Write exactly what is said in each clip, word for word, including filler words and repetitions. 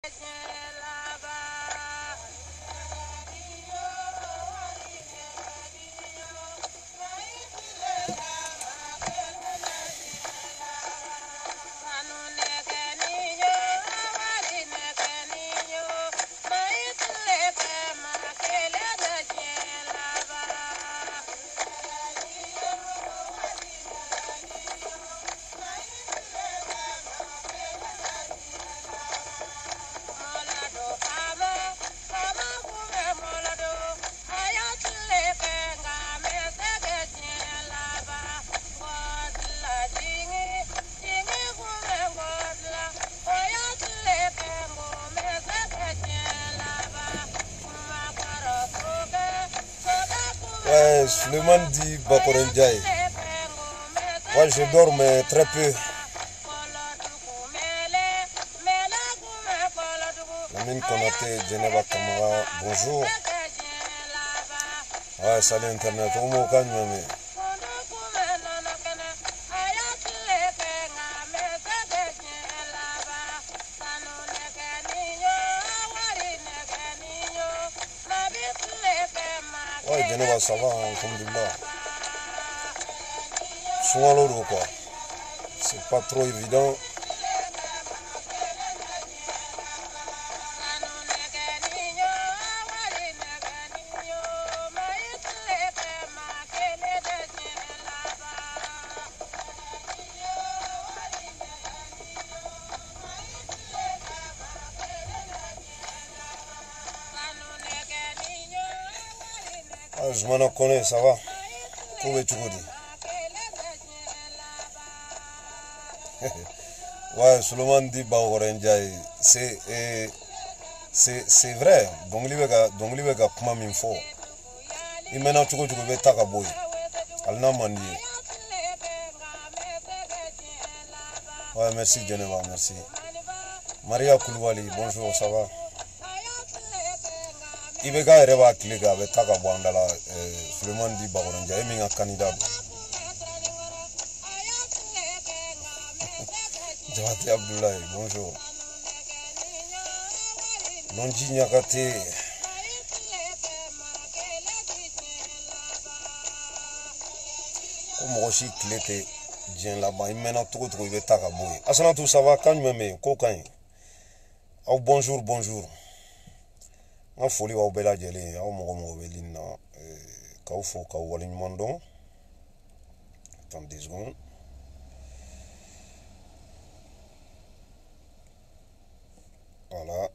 Ouais, Suleiman dit Bakorenjaï. Ouais, je dors mais très peu. Lamine Konaté, Djeneba Kamara, bonjour. Ouais, salut Internet. Au mot calme, mais. Ouais, Djeneba, ça va, alhamdoulilah. Souvent l'eau, quoi. C'est pas trop évident. Ah, je m'en connais, ça va. Tout est tout dit. Ouais, Suleiman dit Bakorenjaï. C'est eh, c'est vrai. Donc, il y a kuma min fo. Il mène à tout le monde à Takaboy. Alna Mandi. Ouais, merci Djeneba, merci. Maria Koulibaly, bonjour, ça va. Il y a des gens qui ont été Takabouandala. Suleiman dit Bakorenjaï. Il y a un candidat. Jawati Abdoulaye, bonjour. Nonji Nyakate. Comme Roshi Klete, Djen là-bas, il mène à tout trouver Takaboy. Asana tout ça va, quand même, cocaïne. Oh, bonjour, bonjour. Ma folie va au bela djele, au mogo belina. Kaufo, Kawalin Mandon. Attends deux secondes. Voilà.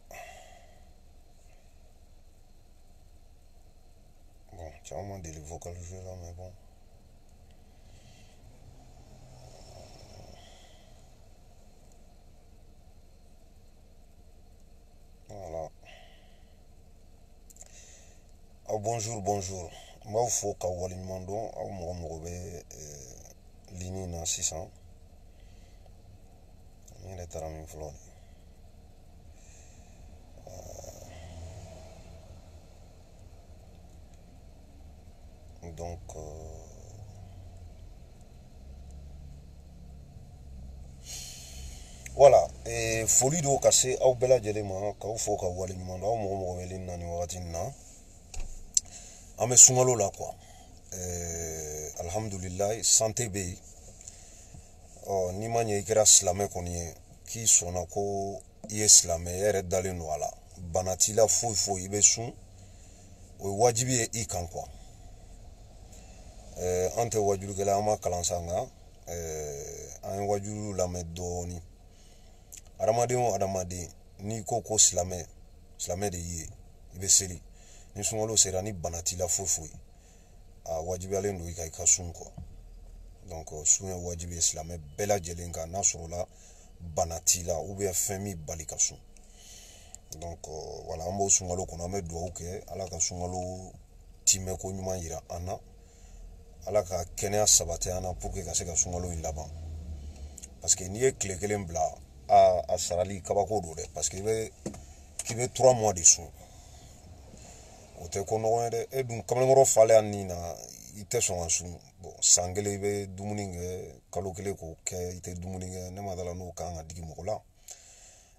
Bon, tu as un moment de vocal jeu là, mais bon. Voilà. Oh, bonjour, bonjour. Moi, il faut qu'au Walin Mandon, au Mogo Lini na six cents. Il est à la même flore. Donc, euh, voilà. Et folie d'eau cassée, au bela djelema, quand il faut qu'au Walin Mandon, au Mogo Lini na Watina. Ame sungalo là, quoi. Euh, Alhamdulillah, santé bé. Oh, ni ma ɲɛ i kɛra silamɛ kɔni ye k'i sɔnna ko i ye silamɛ e yɛrɛ dalen don a la bana t'i la foyi foyi i bɛ sun o ye wajibi ye i kan quoi ɛɛ an tɛ wajulukɛla an ma kalan sa nka ɛɛ an ye wajulu lamɛn dɔɔni adamaden o adamaden n'i ko ko silamɛ silamɛ de y'i ye i bɛ seli ni sunkalo sera ni bana t'i la foyi foyi a wajibiyalen don i kan i ka sun quoi. Donc, sun ye wajibi ye silamɛ bɛɛ lajɛlen kan n'a sɔrɔla bana t'i la ou bien fɛn min bali ka sun. Donc, euh, voilà, an b'o sunkalo kɔnɔ an bɛ dugawu kɛ ala ka sunkalo timɛko ɲuman yira an na ala ka kɛnɛya sabati an na pour que ka se ka sunkalo in laban parce que n'i ye tile kelen bila a a sarali kabako don dɛ parce que i bɛ k'i bɛ trois mois de sun o tɛ ko nɔgɔ ye dɛ e dun kamalenkɔrɔ falen a nin na i tɛ sɔn ka sun bon san kelen i bɛ dumuni kɛ kalo kelen k'o kɛ i tɛ dumuni kɛ ne ma dala n'o kan ka digi mɔgɔ la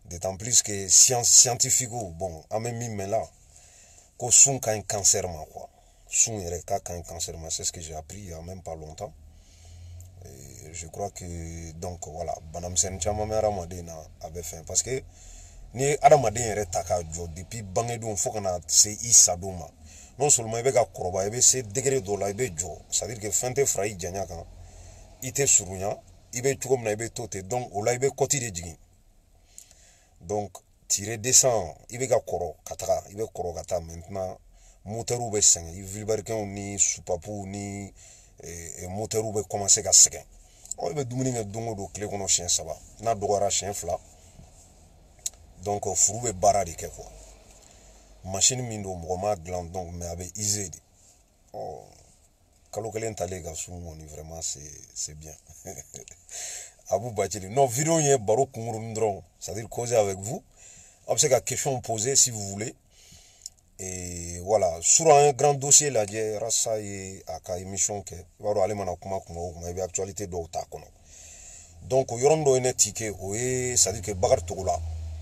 D'autant plus que science scientifique bon en même mais là que sun ka un cancer ma quoi sun yɛrɛ ka un cancer ma c'est ce que j'ai appris il y a même pas longtemps et je crois que donc voilà banamisɛn caman bɛ adamaden na a bɛ fɛn parce que ni adamaden yɛrɛ ta ka jɔ depuis bangedon fo kana se i sadon ma non seulement i bɛ ka kɔrɔba i bɛ se degré dɔ la i bɛ jɔ c'est à dire que fɛn tɛ fara i janya kan i tɛ surunya i bɛ cogo min na i bɛ to ten donc o la i bɛ kɔti de jigin donc tirer descend i bɛ ka kɔrɔ ka taga i bɛ kɔrɔ ka taa maintenant moteuru bɛ sɛgɛn i vilibarikenw ni supapuw ni moteuru bɛ commencer ka sɛgɛn ɔ i bɛ dumuni kɛ don o don tile kɔnɔ siɲɛ saba n'a dɔgɔyara siɲɛ fila donc furu bɛ baara de kɛ quoi machine min don mɔgɔ m'a dilan donc mais a bɛ use de ɔ kalo kelen talen ka sun kɔni vraiment c'est c'est bien Abou Bachili non vidéo ye baro kungurunin dɔrɔn c'est-à-dire causer avec vous a bɛ se ka question poser si vous voulez et voilà sur un grand dossier lajɛ Rassa ye a ka émission kɛ i b'a dɔn ale mana kuma kuma o kuma i bɛ actualité dɔw t'a kɔnɔ donc o yɔrɔnin dɔ ye ne ti kɛ o ye c'est-à-dire que Bakari Togola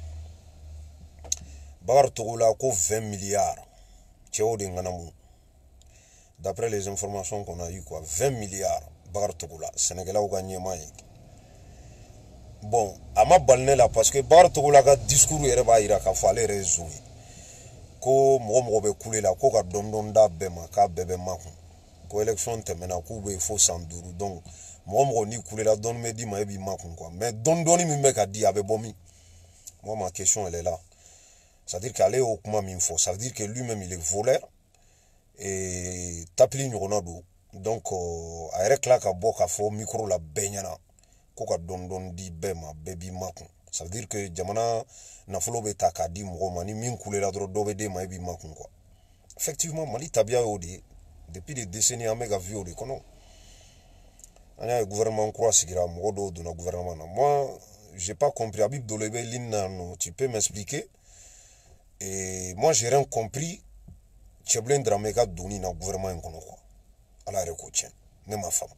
Bakari Togola ko vingt milliards cɛw de ŋanamu d'après les informations qu'on a eu quoi vingt milliards Bakari Togola Sénégalais ka ɲɛmaa ye bon a ma bali ne la parce que Bakari Togola ka discours yɛrɛ b'a jira k'a fɔ ale yɛrɛ ye zo ye ko mɔgɔ mɔgɔ bɛ kule la ko ka dɔn dɔn da bɛɛ ma k'a bɛɛ bɛ makun ko élection tɛmɛna k'u bɛ fo san duuru donc mɔgɔ mɔgɔ ni kulela dɔɔni bɛ d'i ma e b'i makun quoi mais dɔn dɔɔni min bɛ ka di a bɛ bɔ min moi ma question elle est là c'est-à-dire qu'ale y'o kuma min fɔ ça veut dire que lui-même il est voleur et tapili ɲɔgɔnna don donc a yɛrɛ tila ka bɔ k'a fɔ micro la bɛɛ ɲɛna ko ka dɔn dɔn di bɛɛ ma bɛɛ b'i makun ça veut dire que jamana nafolo bɛ ta k'a di mɔgɔ ma ni min kulela dɔrɔn dɔ bɛ d'e ma e b'i makun quoi effectivement Mali tabiya y'o de ye depuis des décennies an bɛ ka vie o de kɔnɔ an y'a ye gouvernement kura sigira mɔgɔ dɔw donna gouvernement na moi j'ai pas compris Habib Dolo i bɛ ligne na non tu peux m'expliquer et moi j'ai rien compris Tchèblin Dramé ka donni na gouvernement in kɔnɔ quoi ala yɛrɛ ko tiɲɛ ne ma faamu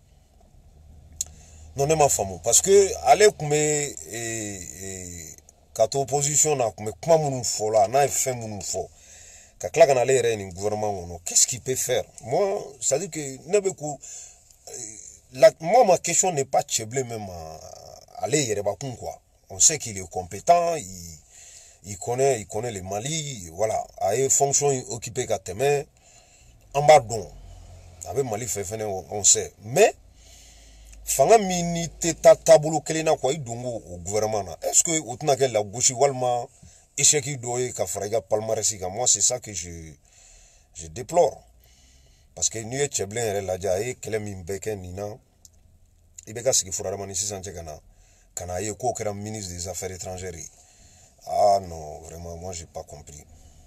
non ne ma faamu parce que ale tun bɛ ka to opposition na tun bɛ kuma minnu fɔ la n'a ye fɛn minnu fɔ ka tila ka na ale yɛrɛ ye nin gouvernement kɔnɔ qu'est-ce qu'il peut faire moi c'est à dire que ne bɛ ko la moi ma question n'est pas Tchèblin même ale yɛrɛbakun quoi on sait qu'il est compétent il il connaît il connaît le Mali voilà a ye fonction occupé ka tɛmɛ an b'a dɔn a bɛ Mali fɛ fɛnɛ on sait mais fanga min ni tɛ taa taabolo kelen na quoi i dongo o gouvernement na est-ce que o tɛna kɛ lagosi walima échec dɔ ye ka fara i ka palmarès kan moi c'est ça que je je déplore parce que n'i ye Tchèblin yɛrɛ lajɛ a ye kɛlɛ min bɛɛ kɛ nin na i bɛ ka sigi Furadama ni sisan cɛ ka na ka na ye k'o kɛra ministre des affaires étrangères ye ah non vraiment moi j'ai pas compris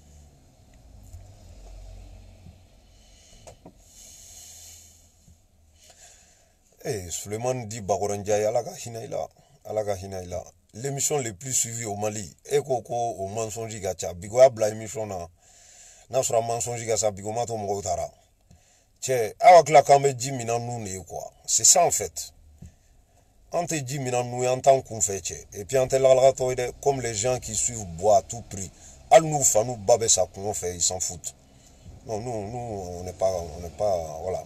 Eh, Suleiman dit Bagorandiaï, Alaga Hinaïla, Alaga Hinaïla. L'émission les plus suivie au Mali, Ekoko au mensonge gacha, Bigo Abla émission na, na sera mensonge gacha, Bigo Mato Mogotara. Tché, avec la camé dix minan nous ne quoi. C'est ça en fait. Ante dix minan nous en tant qu'on fait tché. Et puis ante la comme les gens qui suivent bois à tout prix. Al nous fa nous babé ça qu'on fait, ils s'en foutent. Non, nous, nous, on n'est pas, on n'est pas, voilà.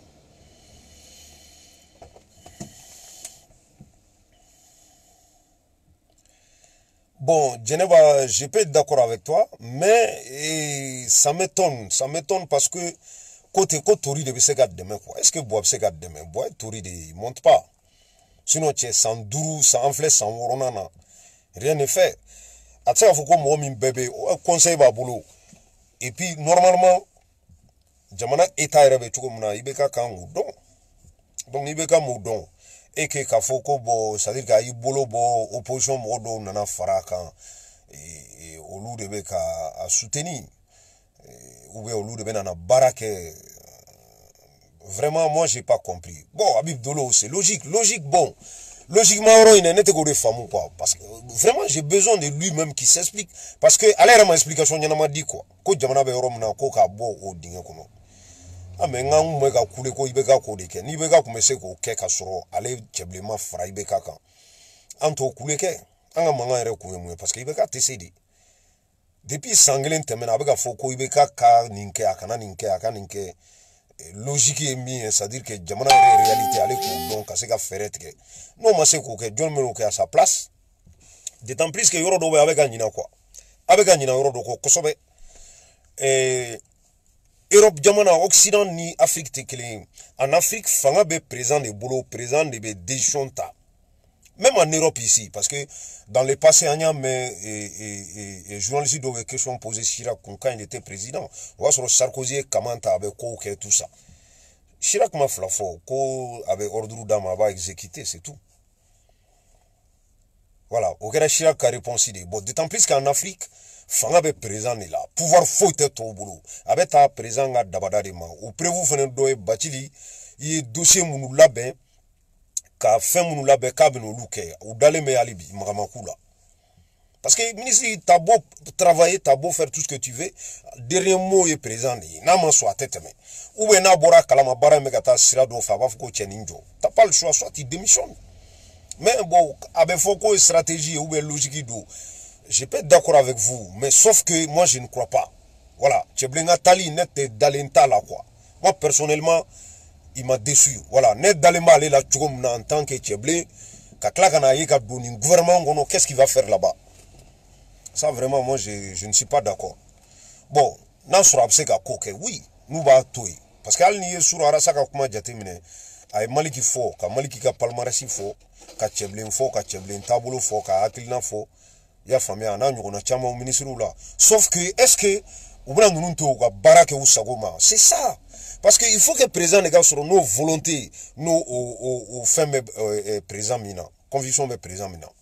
Bon, Geneva, je peux être d'accord avec toi, mais et, ça m'étonne, ça m'étonne parce que côté côté Tori de Bességat demain quoi. Est-ce que Bois Bességat demain, Bois Tori de monte pas. Sinon tu es sans dourou, sans enflé, sans woronana, rien n'est fait. À ça il faut que moi mon bébé conseil ba boulot. Et puis normalement, jamana état rebe tuko muna ibeka kangu don. Donc ibeka moudon. Et que Kafoko bo c'est-à-dire qu'il y a bolo bo opposition modo nana faraka et au lieu de beka à soutenir ou bien au lieu de nana barake vraiment moi j'ai pas compris bon Habib Dolo c'est logique logique bon logiquement il n'est pas de femme ou pas parce que vraiment j'ai besoin de lui-même qui s'explique parce que à l'air ma explication il m'a dit quoi ko jamana be rom na ko ka bo o dinga kono mais nga mu ka kule ko ibeka ko de ke ni beka ko mese ko ke ka soro ale Tchèblema fra ibeka kan anto kule ke anga manga yɛrɛ kun ye mun ye parce que i bɛ ka tese de depuis san kelen tɛmɛna a bɛ ka fɔ ko i bɛ ka ka nin kɛ a kana nin kɛ a ka nin kɛ logique ye min ye c'est à dire que jamana yɛrɛ réalité ale k'o dɔn ka se ka fɛɛrɛ tigɛ n'o ma se k'o kɛ jɔn bɛ n'o kɛ à sa place d'autant plus que yɔrɔ dɔw bɛ a bɛ ka ɲina quoi a bɛ ka ɲina yɔrɔ dɔ kɔ kosɛbɛ ɛɛ Europe jamana Occident ni Afrique tɛ kelen ye en Afrique fanga bɛ président de bolo président de bɛ décision ta même en Europe ici, parce que dans le passé, on a mais journalistes dont les questions posées Chirac quand il était président. On voit sur Sarkozy et Kamanta avec quoi tout ça. Chirac m'a flafo, ko avait ordre d'âme va exécuter, c'est tout. Voilà, au cas Chirac a répondu. Bon, d'autant plus qu'en Afrique, fanga be présent là, pouvoir faut être au boulot. Avec ta présent à Dabada de man. Au prévu fenêtre doye batili, il est dossier mounou labin. Ka fɛn minnu labɛn k'a bɛna olu kɛ u dalen bɛ hali bi magamaku la parce que ministre t'as beau travailler t'as beau faire tout ce que tu veux dernier mot est présent de ye n'a ma sɔn a tɛ tɛmɛ ou bien n'a bɔra kalama baara in bɛ ka taa sira dɔw fɛ a b'a fɔ ko cɛ nin jɔ t'as pas le choix soit tu démissionnes mais bon a bɛ fɔ ko stratégie ou bien logique do je peux être d'accord avec vous mais sauf que moi je ne crois pas voilà Tcheblenga Tali ne tɛ dalen t'a la quoi moi personnellement il m'a déçu. Voilà. Net d'Alema aller là en tant que Tcheblé, gouvernement, qu'est-ce qu'il va faire là-bas? Ça, vraiment, moi, je, je ne suis pas d'accord. Bon, nous sommes oui, nous va tout. Parce qu'à l'année sur Arasaka, comment jatemine, à Maliki fo, ka Maliki ka palmarès fo, ka Tcheblé fo, ka Tcheblé tableau fo, ka Atilna fo, ya famille, en a, nous chama au ministre là. Sauf que, est-ce que, ou bien nous nous barake ou sagoma, c'est ça. Parce qu'il faut que le président les gars sur nos volontés, nos au femmes présents maintenant, conviction de présent maintenant.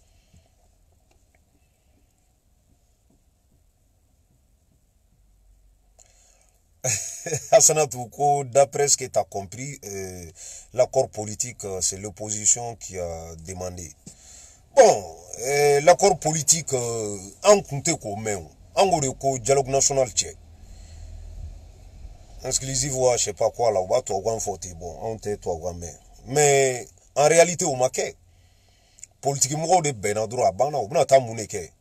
Hassanatouko, d'après ce que tu as compris, euh, l'accord politique, c'est l'opposition qui a demandé. Bon, euh, l'accord politique, en compte comme en dialogue national tchèque. Exclusive ou je sais pas quoi là, on va toi faute bon, on te toi mais mais en réalité au maquet politiquement de benadro à bana on a ta moneke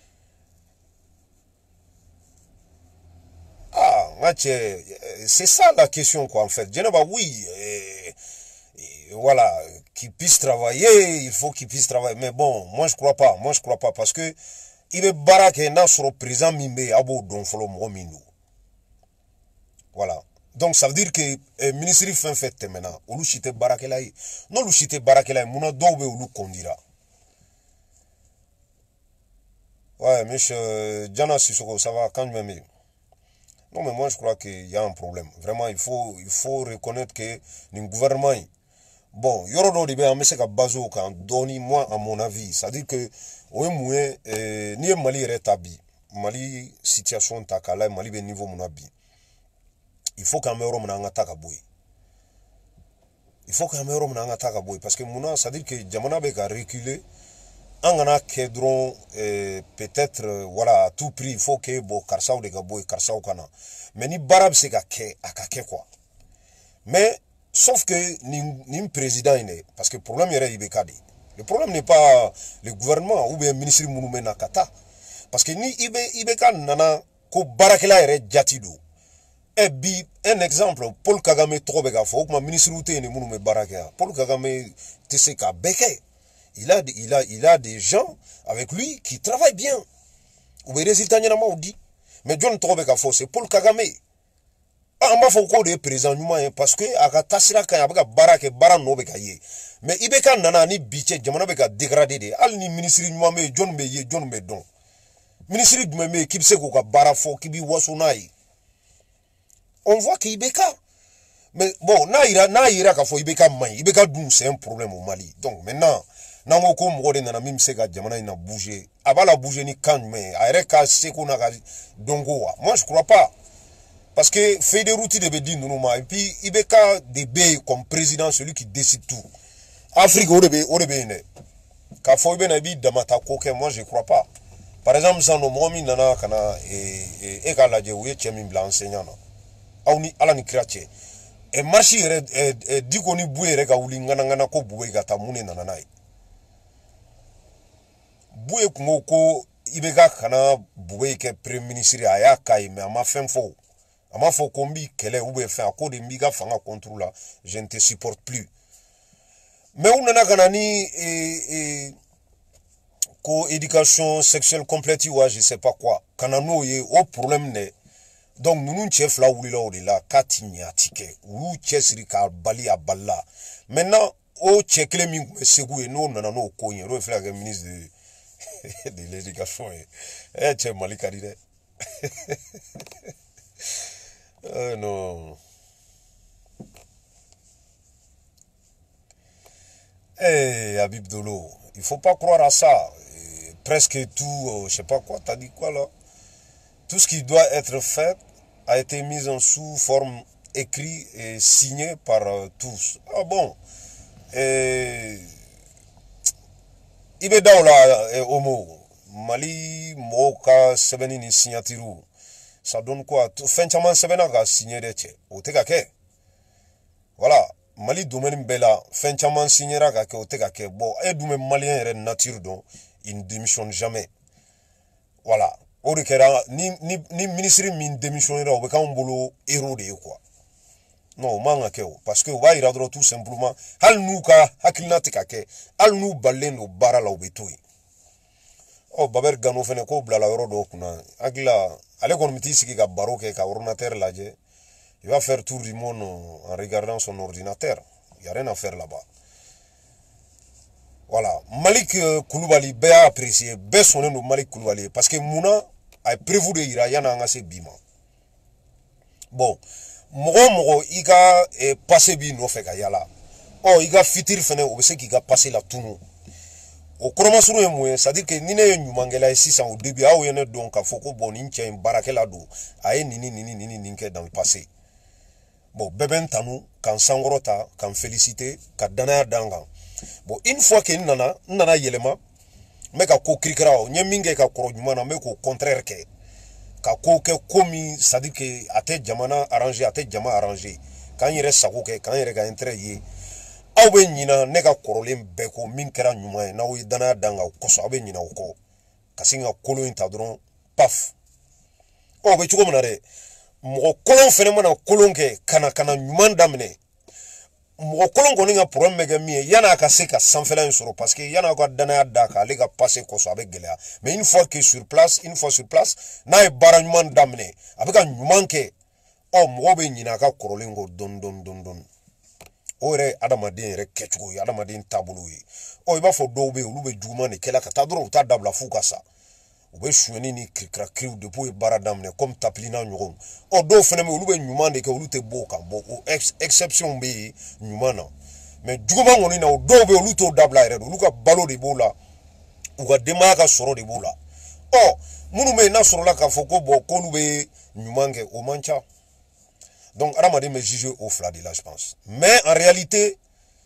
ah c'est ça la question quoi en fait je ne pas oui et, et, voilà qu'il puisse travailler il faut qu'il puisse travailler mais bon moi je crois pas moi je crois pas parce que il veut baraka na sur présent mimbe abo don folo mo minou. Voilà. Donc ça veut dire que le ministre fait fait maintenant. Olu chite barakela yi. Non lu chite barakela yi. Muna dobe olu kondira. Ouais, monsieur Diana Sissoko, ça va quand même. Non mais moi je crois qu'il y a un problème. Vraiment il faut il faut reconnaître que le gouvernement bon yorodo de bien mais c'est que bazo quand doni moi à mon avis, ça veut dire que au moins euh, ni Mali rétabli. Mali situation takala Mali be niveau mon abi. Il faut qu'un euro m'en attaque à bouille. Il faut qu'un euro m'en attaque à bouille. Parce que mouna, ça veut dire que Djamana a reculé. En a kedron, peut-être, voilà, à tout prix, il faut que bon, Karsa ou de Gaboué, Karsa ou Kana. Mais ni Barab c'est qu'à Kake quoi. Mais, sauf que ni, ni président il est. Parce que le problème est Ibekadi. Le problème n'est pas le gouvernement ou bien le ministre Mounoumé Nakata. Parce que ni Ibeka nana, ko Barakela est Djatidou. Et bi, un exemple, Paul Kagame trop bega fo, ma ministre outé ni mounou me baraka. Paul Kagame tseka beke. Il a, il a, il a des gens avec lui qui travaillent bien. Ou bien résultat n'y a pas dit. Mais John trop bega fo, c'est Paul Kagame. Ah, ma faut de présent parce que aga tasira kaya bega baraka baran no bega ye. Mais ibeka nana ni biche jamana bega dégradé de. Al ni ministre nyuma me John me ye John me don. Ministre me me kipse ko ka barafo kibi wasunai. On voit que Ibeka. Mais bon, Naïra, Naïra, quand faut Ibeka Maï, Ibeka Doum, c'est un problème au Mali. Donc maintenant, Namoko Mwode Nana Mim Sega Djamana, il a bougé. Avant la bouger ni kan, mais Areka Seko Naga Dongoa. Moi, je crois pas. Parce que Fédérouti de Bedin, et puis Ibeka Debe comme président, celui qui décide tout. Afrique, Orebe, Orebe, Quand faut Ibeka Nabi Damata Koke, moi, je crois pas. Par exemple, sans nos momis Nana, Kana, et Egaladje, ou Yetchemim Blanc enseignant. Auni ala ni krache e marchi re e diko ni bué re ka uli ngana ngana ko bué gata mune nananai boué kumoko ibeka kana boué ke premier ministre aya kai mais ama fin fo ama fo kombi kele ou be fin akode mbiga fanga contre là je ne te supporte plus mais on nana kana ni et, et ko éducation sexuelle complète ou je sais pas quoi kana no ye au problème ne donc nous chef là ou là katinya tike ou chesri ka bali aballa maintenant au chekle mi segou no nana no ko yin ro fla ministre de de l'éducation eh che malika dide euh non eh Habib Dolo il faut pas croire à ça et presque tout euh, je sais pas quoi t'as dit quoi là tout ce qui doit être fait a été mis en sous forme écrit et signé par euh, tous. Ah bon. Et il est là homo Mali moka sebeni ni signature. Ça donne quoi? Fin chaman sebena ga signé de che. O te ke. Voilà. Mali domaine bela fin chaman signera ga ke o te ke. Bon, et domaine malien re nature donc il ne démissionne jamais. Voilà. Ni, ni, ni ministre min démissionnera au bekan bolo héros de quoi. Non, manga keo. Parce que va ira tout simplement. Hal nou ka hakilna tikake. Hal nou balen no bara la obetoi. Oh, baber gano fene ko bla la yoro do kuna. Agla, ale kon miti siki ka baroke ka ordinateur la je. Il va faire tour du monde en regardant son ordinateur. Il n'y a rien à faire là-bas. Voilà. Malik euh, Koulibaly, bé a apprécié. Bé sonné no Malik Koulibaly. Parce que Mouna a prévu de ira yana angase bima. Bon. Mogo mogo iga eh, passé bi no feka yala. Oh, iga fitir fene obese ki ga passé la tunu. O kroma suru e moué, c'est-à-dire que nine nyumangela e six ans au début, a ou yene donc a foko bon ninche barake la do. A e nini nini nini ninke dans le passé. Bon, beben tanou, kan sangorota, kan félicité, ka dana dangan. Bon, une fois que nana, nana yelema, me ka ko krikra o, nye minge ka koro nyumana, me ko contraire ke. Ka ko ke komi, c'est-à-dire que ate jamana arrangé, ate jama arrangé. Kan yere sako ke, kan yere ka entre ye. Awe nyina, ne ka korolem beko, min kera nyuma, na we dana danga o koso, awe nyina o ko. Kasi nga kolo intadron, paf. O, be chuko manare. Moko kolon phénomène kolon ke kana kana nyuman damne moko kolon ko nga problème mega mi yana ka se ka sanfela sur parce que yana ko dana da ka le ka passer ko so avec gelia mais une fois que sur place une fois sur place na e bara nyuman damne avec nyuman ke o moko be nyina ka korolengo don don don don o re adamadin re kechugo adamadin tabulu yi o iba fo do be ulu be juma ne kela ka tadro ta dabla fuka sa obe choueni ni krikra kriu depuis baradamne comme taplina nyoron o do feneme ulube nyuma de ke ulute boka bo ex, exception be nyuma na mais djuma ngoni na o do be uluto dabla ere uluka balo de bola uka demaka soro de bola o munu me na soro la ka foko bo ko lube nyuma nge o mancha donc ara made me juger au fla de là je pense mais en réalité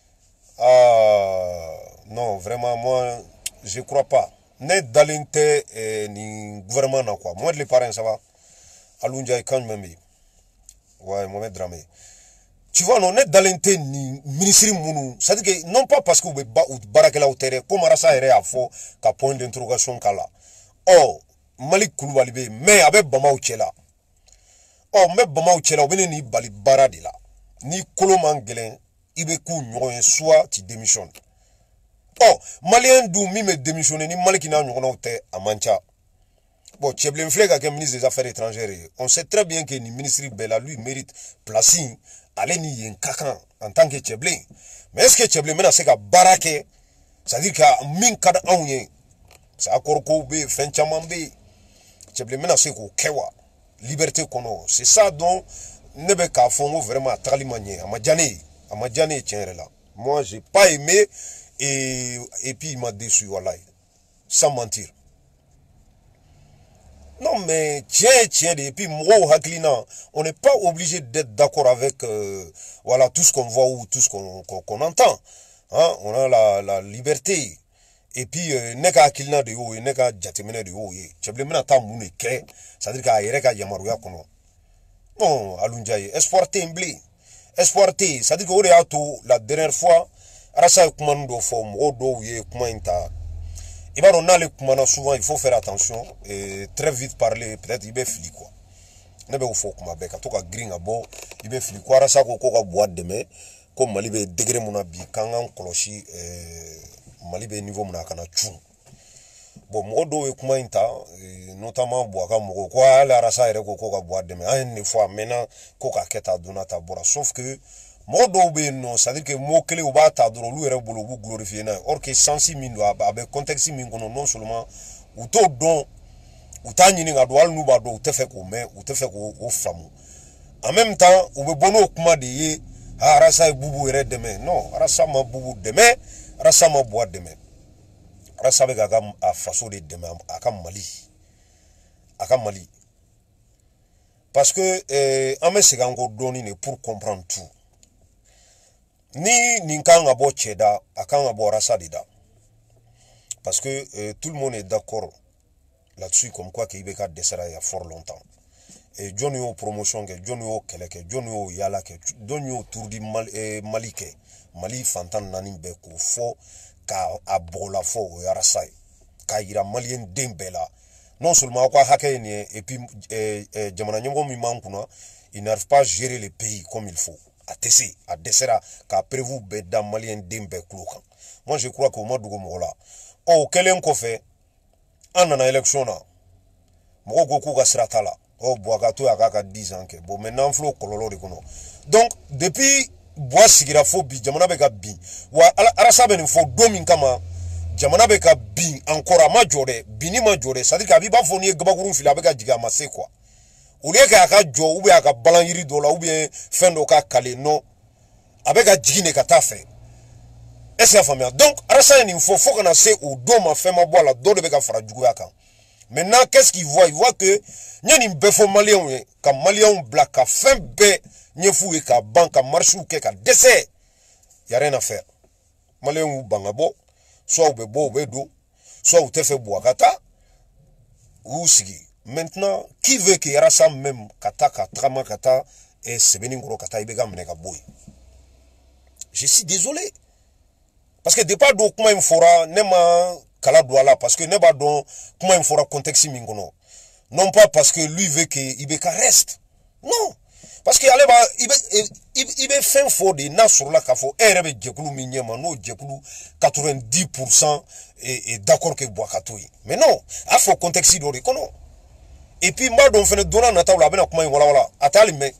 euh, non vraiment moi je crois pas. Ne dalinte eh, ni gouvernement na quoi. Moi de les parents ça va. Alunja et quand même. Ouais, Mohamed Dramé. Tu vois non ne dalinte ni ministre munu. Ça dit que non pas parce que vous ba ou barakela au terrain comme arasa ere a fo ka point d'interrogation kala. Oh, Malik Koulibaly mais avec bama uchela. Oh, mais bama uchela obene ni bali baradi la. Ni koloman gelen ibe ku nyoyen soit tu démissionnes. Oh, Malien d'où mi me démissionné ni Malikina n'ont été à Mancha. Bon, Tcheblem Flega, qui est ministre des Affaires étrangères, on sait très bien que le ministre Bella lui mérite placing, aller ni un cacan en tant que Tcheblem. Mais est-ce que Tcheblem maintenant c'est qu'à baraquer, c'est-à-dire qu'à min kada aouyen, c'est à Korko B, Fenchaman B, Tcheblem maintenant c'est qu'au Kewa, liberté qu'on a. C'est ça dont Nebeka Fongo vraiment à Talimanier, à Madjane, à Madjane, tiens là. Moi, j'ai pas aimé. Et, et puis il m'a déçu, voilà, sans mentir. Non, mais tiens, tiens, et puis moi, on n'est pas obligé d'être d'accord avec euh, voilà, tout ce qu'on voit ou tout ce qu'on qu'on, qu'on entend. Hein? On a la, la liberté. Et puis, neka akilna de yo, neka jatemene de yo, tcheblemena ta moune ke, c'est-à-dire qu'à yereka yamaruya kono. Non, alunjaye, espoir temblé. Espoir te, c'est-à-dire que la dernière fois, Arasa Kumando for Modo ye Kumainta. il va donner les souvent il faut faire attention et très vite parler peut-être il va fili quoi ne be fo kuma be ka to ka green abo il va fili quoi rasa ko ko ka boîte demain comme mali be degré mona bi kangan koloshi euh mali be niveau mona kana tchou bon mo do e kuma inta notamment boaka mo ko ala rasa ere ko ko ka boîte demain un une fois maintenant ko ka keta donata bora sauf que mo do be no ça veut dire que mo clé ou ba ta dro lu ere bolo bu glorifier na or que sensi min do avec contexte min kono non seulement ou to don ou ta nyini nga do al nu ba do te fe ko mais ou te fe ko o famu en même temps ou be bono kuma de ye rasa bubu ere demain non rasa ma bubu demain rasa ma boîte demain rasa be gaga a faso de demain aka mali aka mali parce que euh ame segango doni ne pour comprendre tout ni ninkanga bo cheda akanga bo rasa dida parce que euh, tout le monde est d'accord là-dessus comme quoi qu'il beka desera il y a fort longtemps et Johnny o promotion que Johnny o keleke Johnny o yala que Johnny o tour di mal eh, malike mali fantan nani be ko fo ka abola fo o yarasa ka ira malien dembela non seulement quoi hake ni et puis eh, eh, jamana nyongo mi mankuna il n'arrive pas à gérer le pays comme il faut à tesser à desera ka prévu be da malien dembe klokan moi je crois que au modugo mola o kelen ko fait anana élection na moko goku ka sratala o boagato ya kaka dix ans que bon maintenant flo kololo de kono donc depuis bois sigira fo bi jamana be ka bi wa arasa be ni fo domin kama jamana be ka bi encore ma jode bini ma jode ça dit ka bi ba fo ni gbaguru fila be ka diga ma c'est quoi ou lieu ka ka jo ou bien ka balan yiri do la ou bien fin do ka kale non avec ka jigine ka ta fait est-ce que famille donc arasa ni fo fo kana c'est au do ma fait ma bois la do de be ka fara jugu ya kan maintenant qu'est-ce qu'il voit il voit que nyani mbefo malien ka malien black ka fin be nyefu e ka banka marchou ke ka décès y a rien à faire malien ou bangabo soit ou be bo be do soit ou te fait boakata ou sigi maintenant qui veut que yara ça même kata ka trama kata et sebeni ngoro kata ibega meneka boy je suis désolé parce que départ do kuma infora nema kala douala parce que neba don kuma infora contexte mingono non pas parce que lui veut que ibeka reste non parce que allez ba ibe ibe fin fo de na sur la kafo erebe jekulu minyema no jekulu quatre-vingt-dix pour cent et, et d'accord que boakatoyi mais non a faut contexte do kono et puis ma don fene dona na tawla bena kuma wala wala atali me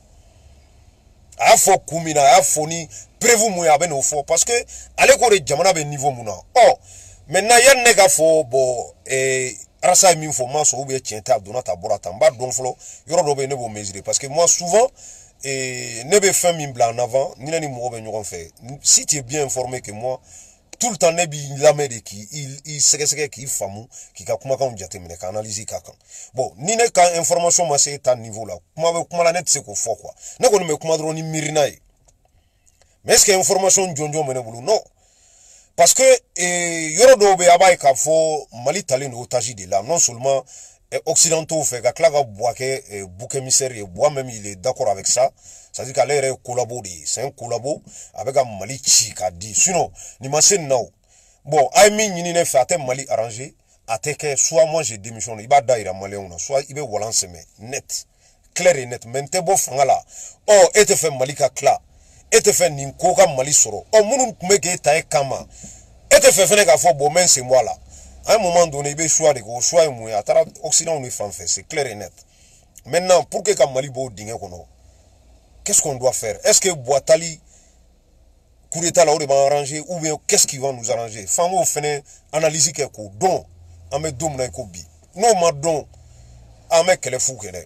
a faut kumina a faut ni prévu mo ya bena fo parce que allez ko de jamana be niveau muna oh maintenant yan nega fo bo et rasa mi fo ma so ou bien tienta dona ta borata mba don flo yoro do be ne bo mesurer parce que moi souvent et ne be fait mi blanc en avant ni ni mo be nyon fait si tu es bien informé que moi tout le temps ne bi lamede qui il il seke seke qui famu qui ka kuma kan jate mene ka analyse ka kan bon ni ne ka information ma c'est à niveau là kuma be kuma la net c'est ko fo quoi ne ko me kuma dro ni mirina mais est-ce que information jonjo mene bulu non parce que eh, yoro do be abay ka fo mali talen otage de là non seulement eh, occidentaux fait ka klaga boake eh, bouc émissaire et bois même il est d'accord avec ça ça dit qu'aller est collaborer c'est un collabo avec un mali chi ka dit sinon ni masen now bon ay mi ni ne fait mali arrangé ateke soit moi j'ai démissionné il va daira malien soit il be walance mais net clair et net mente bo fangala oh et te fait mali ka kla et te fait ninko ka mali soro oh munu kumeke tae kama et te fait fene ka fo bo men c'est moi là à un moment donné il be choix de ko choix mu atara occident on fait fait c'est clair et net maintenant pour que ka mali bo dingue kono qu'est-ce qu'on doit faire est-ce que Boatali coup d'état là on va arranger ou bien qu'est-ce qui va nous arranger famo fene analyse que ko don ame dom na ko bi non ma don ame kele fou kene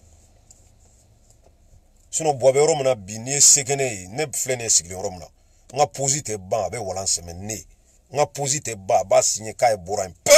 sinon boabe romna bi ni segene ne flene sigli romna nga posite ba be walan semaine ne nga posite ba ba signer kay boran peu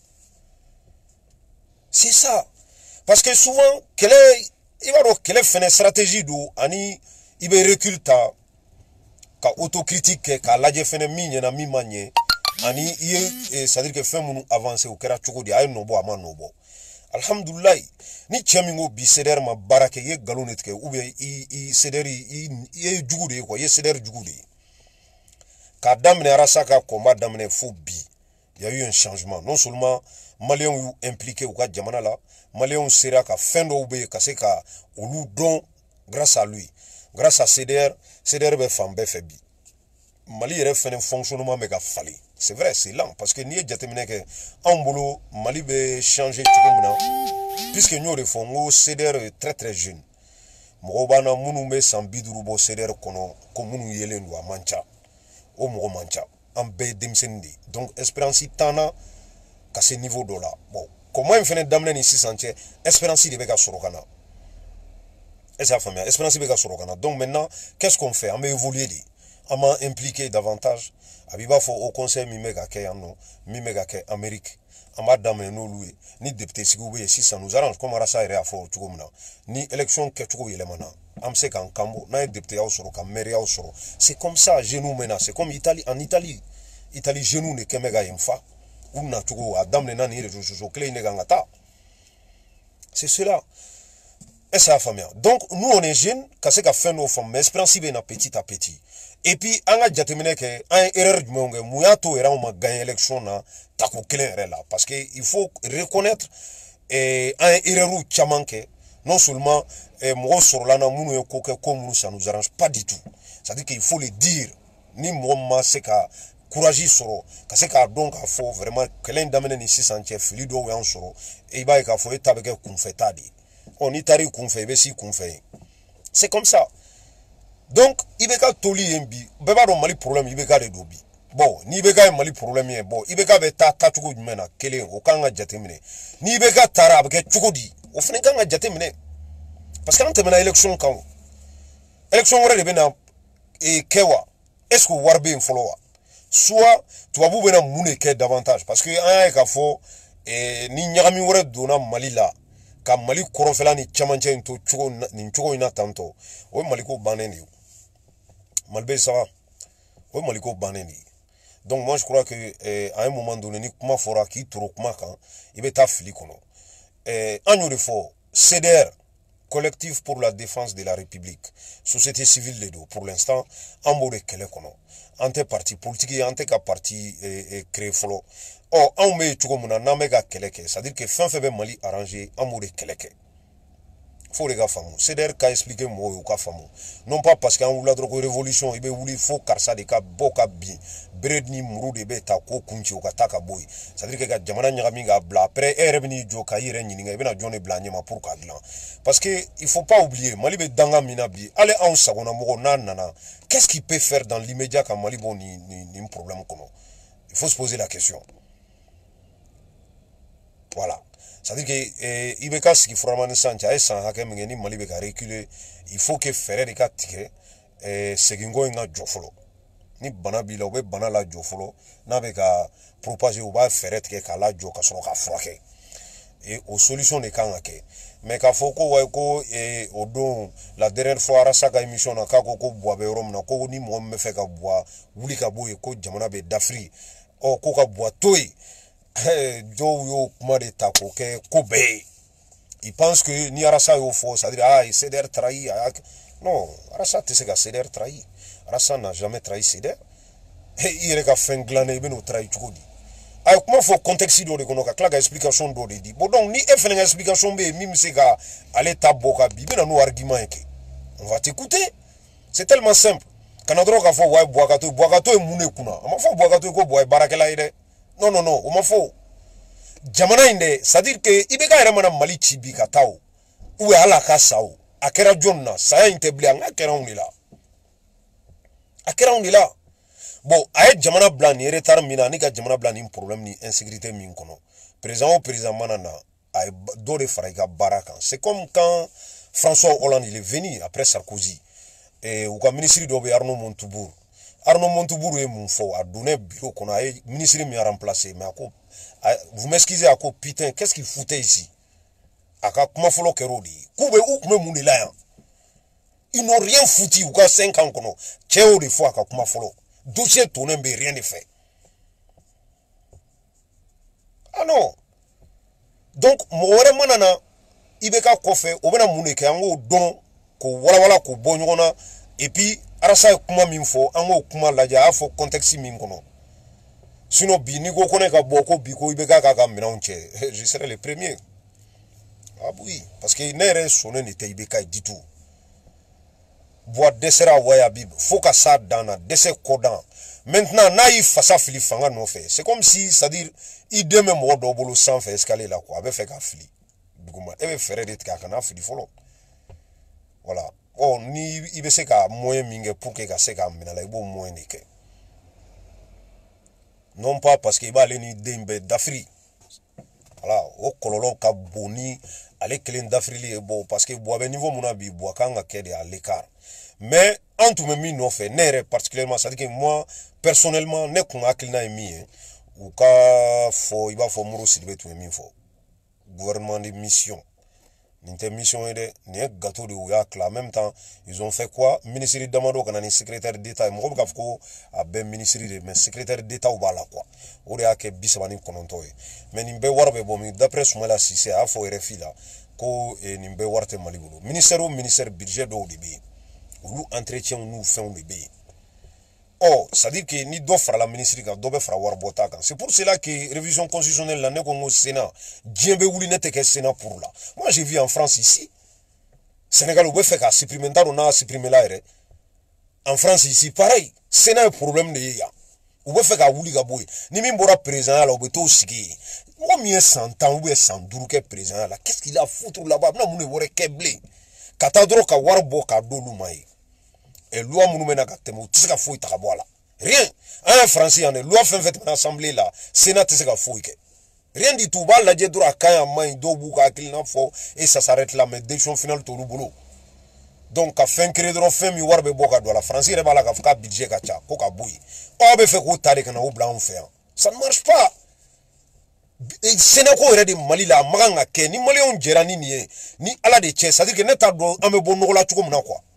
c'est ça parce que souvent quelle est il va donc quelle fait une stratégie do ani il be reculta ka autocritique ka laje fene migne na mi manye ani il c'est à dire que fait munu avancer au kera choko di ay no bo ama no bo alhamdulillah ni chemingo bi seder ma barake ye galonet ke ou bien i i sederi i ye jugude ko ye seder jugude ka damne arasa ka combat damne fo bi il y a eu un changement. Non seulement Maliens ont impliqué au cas Djamana là, Maliens ont serré à fin d'oubé, qu'à ka olu don grâce à lui, grâce à C D R, C D R be fambe febi. Mali est fait un fonctionnement méga fallé. C'est vrai, c'est lent parce que ni jatemine que en boulot Mali be changer tout comme puisque nous le font C D R est très très jeune. Mobana munu me sambidurubo C D R kono ko munu yelen wa mancha. O mo mancha. En be demsendi. Donc espérance tana à ce niveau de là. Bon, comment il fait d'amener ici sentier espérance de bega sorokana. Et ça fait bien. Espérance de bega sorokana. Donc maintenant, qu'est-ce qu'on fait? On va évoluer. On va impliquer davantage. Abiba faut au conseil mimega ke yano, mimega ke Amérique. On va d'amener nous louer. Ni député si vous voulez si ça nous arrange comme ça irait à fort tchougoumna. Ni élection que tchougo yelemana. Am se kan kambo na député au soro, comme maire au soro. C'est comme ça genou maintenant. C'est comme Italie en Italie. Italie genou ne kemega yemfa. C'est cela. Et ça famille. Donc nous on est jeunes, qu'est-ce qu'a fait nos femmes, mais espérance bien petit à petit. Et puis on a déjà terminé que un erreur du monde, mouyato era on a gagné l'élection na tako clair là, parce que il faut reconnaître et un erreur ou chamanke non seulement moi sur là na munu ko comme nous ça nous arrange pas du tout. C'est-à-dire qu'il faut le dire ni moi c'est qu'à courage soro kasi ka donc a fo vraiment kelen damene ni six cents fili do we soro e ba ka fo eta be kunfetadi on itari kunfe be si kunfe c'est comme ça. Donc ibeka toli mbi beba do mali problème ibeka de dobi bon ni ibeka mali problème e bon ibeka be ta ta chuko jumena kelen o kanga jatemine ni ibeka tara be chuko di o fene kanga jatemine parce que on temena élection kan élection wore de bena e kewa est-ce que warbe en follow soit tu vas vous mouniquer davantage parce que un ka fo eh, ni nyami wore dona Mali la ka Mali korofela ni chamanche into chugo ni chugo ina tanto o Mali ko baneni Malbe ça va o Mali ko baneni. Donc moi je crois que eh, à un moment donné ni kuma fora ki toro kuma kan ibe ta fili kono eh anyo de fo C D R collectif pour la défense de la République société civile de do pour l'instant en mode kele kono ante parti politique ante ka parti eh, eh, créé folo oh on met tout comme on a mega keleke c'est à dire que fin fait Mali arrangé en mode keleke faut les gars fameux c'est d'ailleurs qu'a expliqué moi ou qu'a fameux non pas parce qu'on voulait drogue révolution il be faut car ça de ka boka bi bread ni muru de beta ko kunchi o kataka boy c'est à dire que ga jamana nyami ga bla après e revenu jo ka yire nyini ga bena jone blanye ma pour ka glan parce que il faut pas oublier Mali be danga minabi allez en sagona mo nana qu'est-ce qu'il peut faire dans l'immédiat quand Mali bon ni ni, ni un problème comme il faut se poser la question. Voilà. C'est-à-dire que eh, Ibeka ce qui vraiment sancha et sans hakem ngeni Mali be ka reculer il faut que faire des cas ticket eh segingo nga jofolo ni bana bila o be bana la jofolo na be ka propager o ba faire ticket ka la jo ka so ka frake et aux solutions de kangake mais ka foko wa ko e odon la dernière fois rasa ka émission na ka ko ko boa be rom na ko ni mo me fe ka boa wuli ka boye ko jamana be d'Afrique o ko ka boa toy jo yo kuma de ta ko ke ko be il pense que ni rasa yo fo ça dire ah c'est der trahi non rasa te se ka c'est der trahi rasa n'a jamais trahi c'est der et il ka fenglané be no trahi chukodi ay comment faut contexte do de kono ka kla ga explication do de di bon donc ni e fene explication be mi se ka aller taboka bi be na no argument ke on va t'écouter c'est tellement simple kana dro ka fo wa boakato boakato e mune kuna ama fo boakato ko boy barakela ide non non non o ma fo jamana inde c'est à dire que ibeka era mana Mali chibi ka taw ou ala ka saw akera jonna sa intebli an akera on là akera on là. Bon, avec Jamana Blanc, ni retard mina, ni ka Jamana Blanc ni problème ni insécurité min kono. Président ou président manana, ay do de faraika baraka. C'est comme quand François Hollande il est venu après Sarkozy. Et ou ka ministre de Arnaud Montebourg. Arnaud Montebourg est mon faux, a donné bureau qu'on a ministre mi a remplacé. Mais à quoi, vous m'excusez à quoi putain, qu'est-ce qu'il foutait ici? À quoi comment faut le kerodi? Koube ou comme mon là. Ils n'ont rien foutu ou ka cinq ans kono. Tchéo de fois à comment faut dossier tourné mais rien n'est fait. Ah non. Donc moi manana ibeka ko fait obena muneke ango don ko wala wala ko bonyona et puis arasa kuma minfo ango kuma laja afo contexte min kono. Sinon, bi ni ko connaît ka boko bi ko ibeka ka ka mélanger. Je serai le premier. Ah oui, parce que n'ere sonné n'était ibeka du tout. Bois desera waya bib, faut que ça dans dessert codant. Maintenant, naïf face à Philippe Fanga non fait. C'est comme si, c'est-à-dire, il de même au boulot sans faire escalier là quoi, avec fait qu'à fli. Bougouma, et faire des trucs à fli follow. Voilà. Oh, ni il be se ka moyen minge pour que ka se ka menala ibo moyen que. Non pas parce qu'il va aller ni dembe d'Afrique. Voilà, au kololo ka boni, aller kelen d'Afrique est bon parce que bois ben niveau mon abi bois kanga kede à l'écart. Mais en tout même non fait, n'est particulièrement, c'est à dire que moi personnellement ne qu'on a qu'il n'a émis ou ka faut il va faut mourir si tout émis faut gouvernement de mission. N'était mission est ni gâteau de ouyak en même temps ils ont fait quoi ministère d'Amado quand on est secrétaire d'État moi je ko a ben ministère de mais secrétaire d'État ou bala quoi on a que bisabani kononto mais nimbe warbe bomi d'après Soumala Cissé a fo R F I là ko nimbe warte malibulu ministère au ministère budget do dibi ou entretien nous faisons le B. Oh, c'est-à-dire que ni d'offre à la ministre qui doit faire warbota. C'est pour cela que révision constitutionnelle l'année qu'on au Sénat, Djembe Ouli n'était que Sénat pour là. Moi j'ai vu en France ici, Sénégal où fait qu'à supprimer on a supprimé là. En France ici pareil, Sénat un problème de ya. Où fait qu'à Ouli Gaboué, ni même bora président là au beto sigi. Moi mieux cent ans ou cent douze que président là. Qu'est-ce qu'il a foutu là-bas? Non mon est keblé. Katadro ka warbo ka dolu mai. Et loi moumena ka temo tisaka foi takabola. Rien. Un français en loi fait fait l'assemblée là, sénat tisaka foi ke. Rien du tout bal la djedura kaya mai do buka kilna fo et ça s'arrête là mais décision finale to boulot. Donc à fin crédit fin mi warbe boka do la France re bala ka fka budget ka cha ko ka boui. O be fait ko tare kana o blanc fait. Ça ne marche pas. Sénégal aurait dit Mali la maganga ke ni Mali on gerani ni ni ala de tché, c'est-à-dire que neta do ame bonno la tuko mna quoi.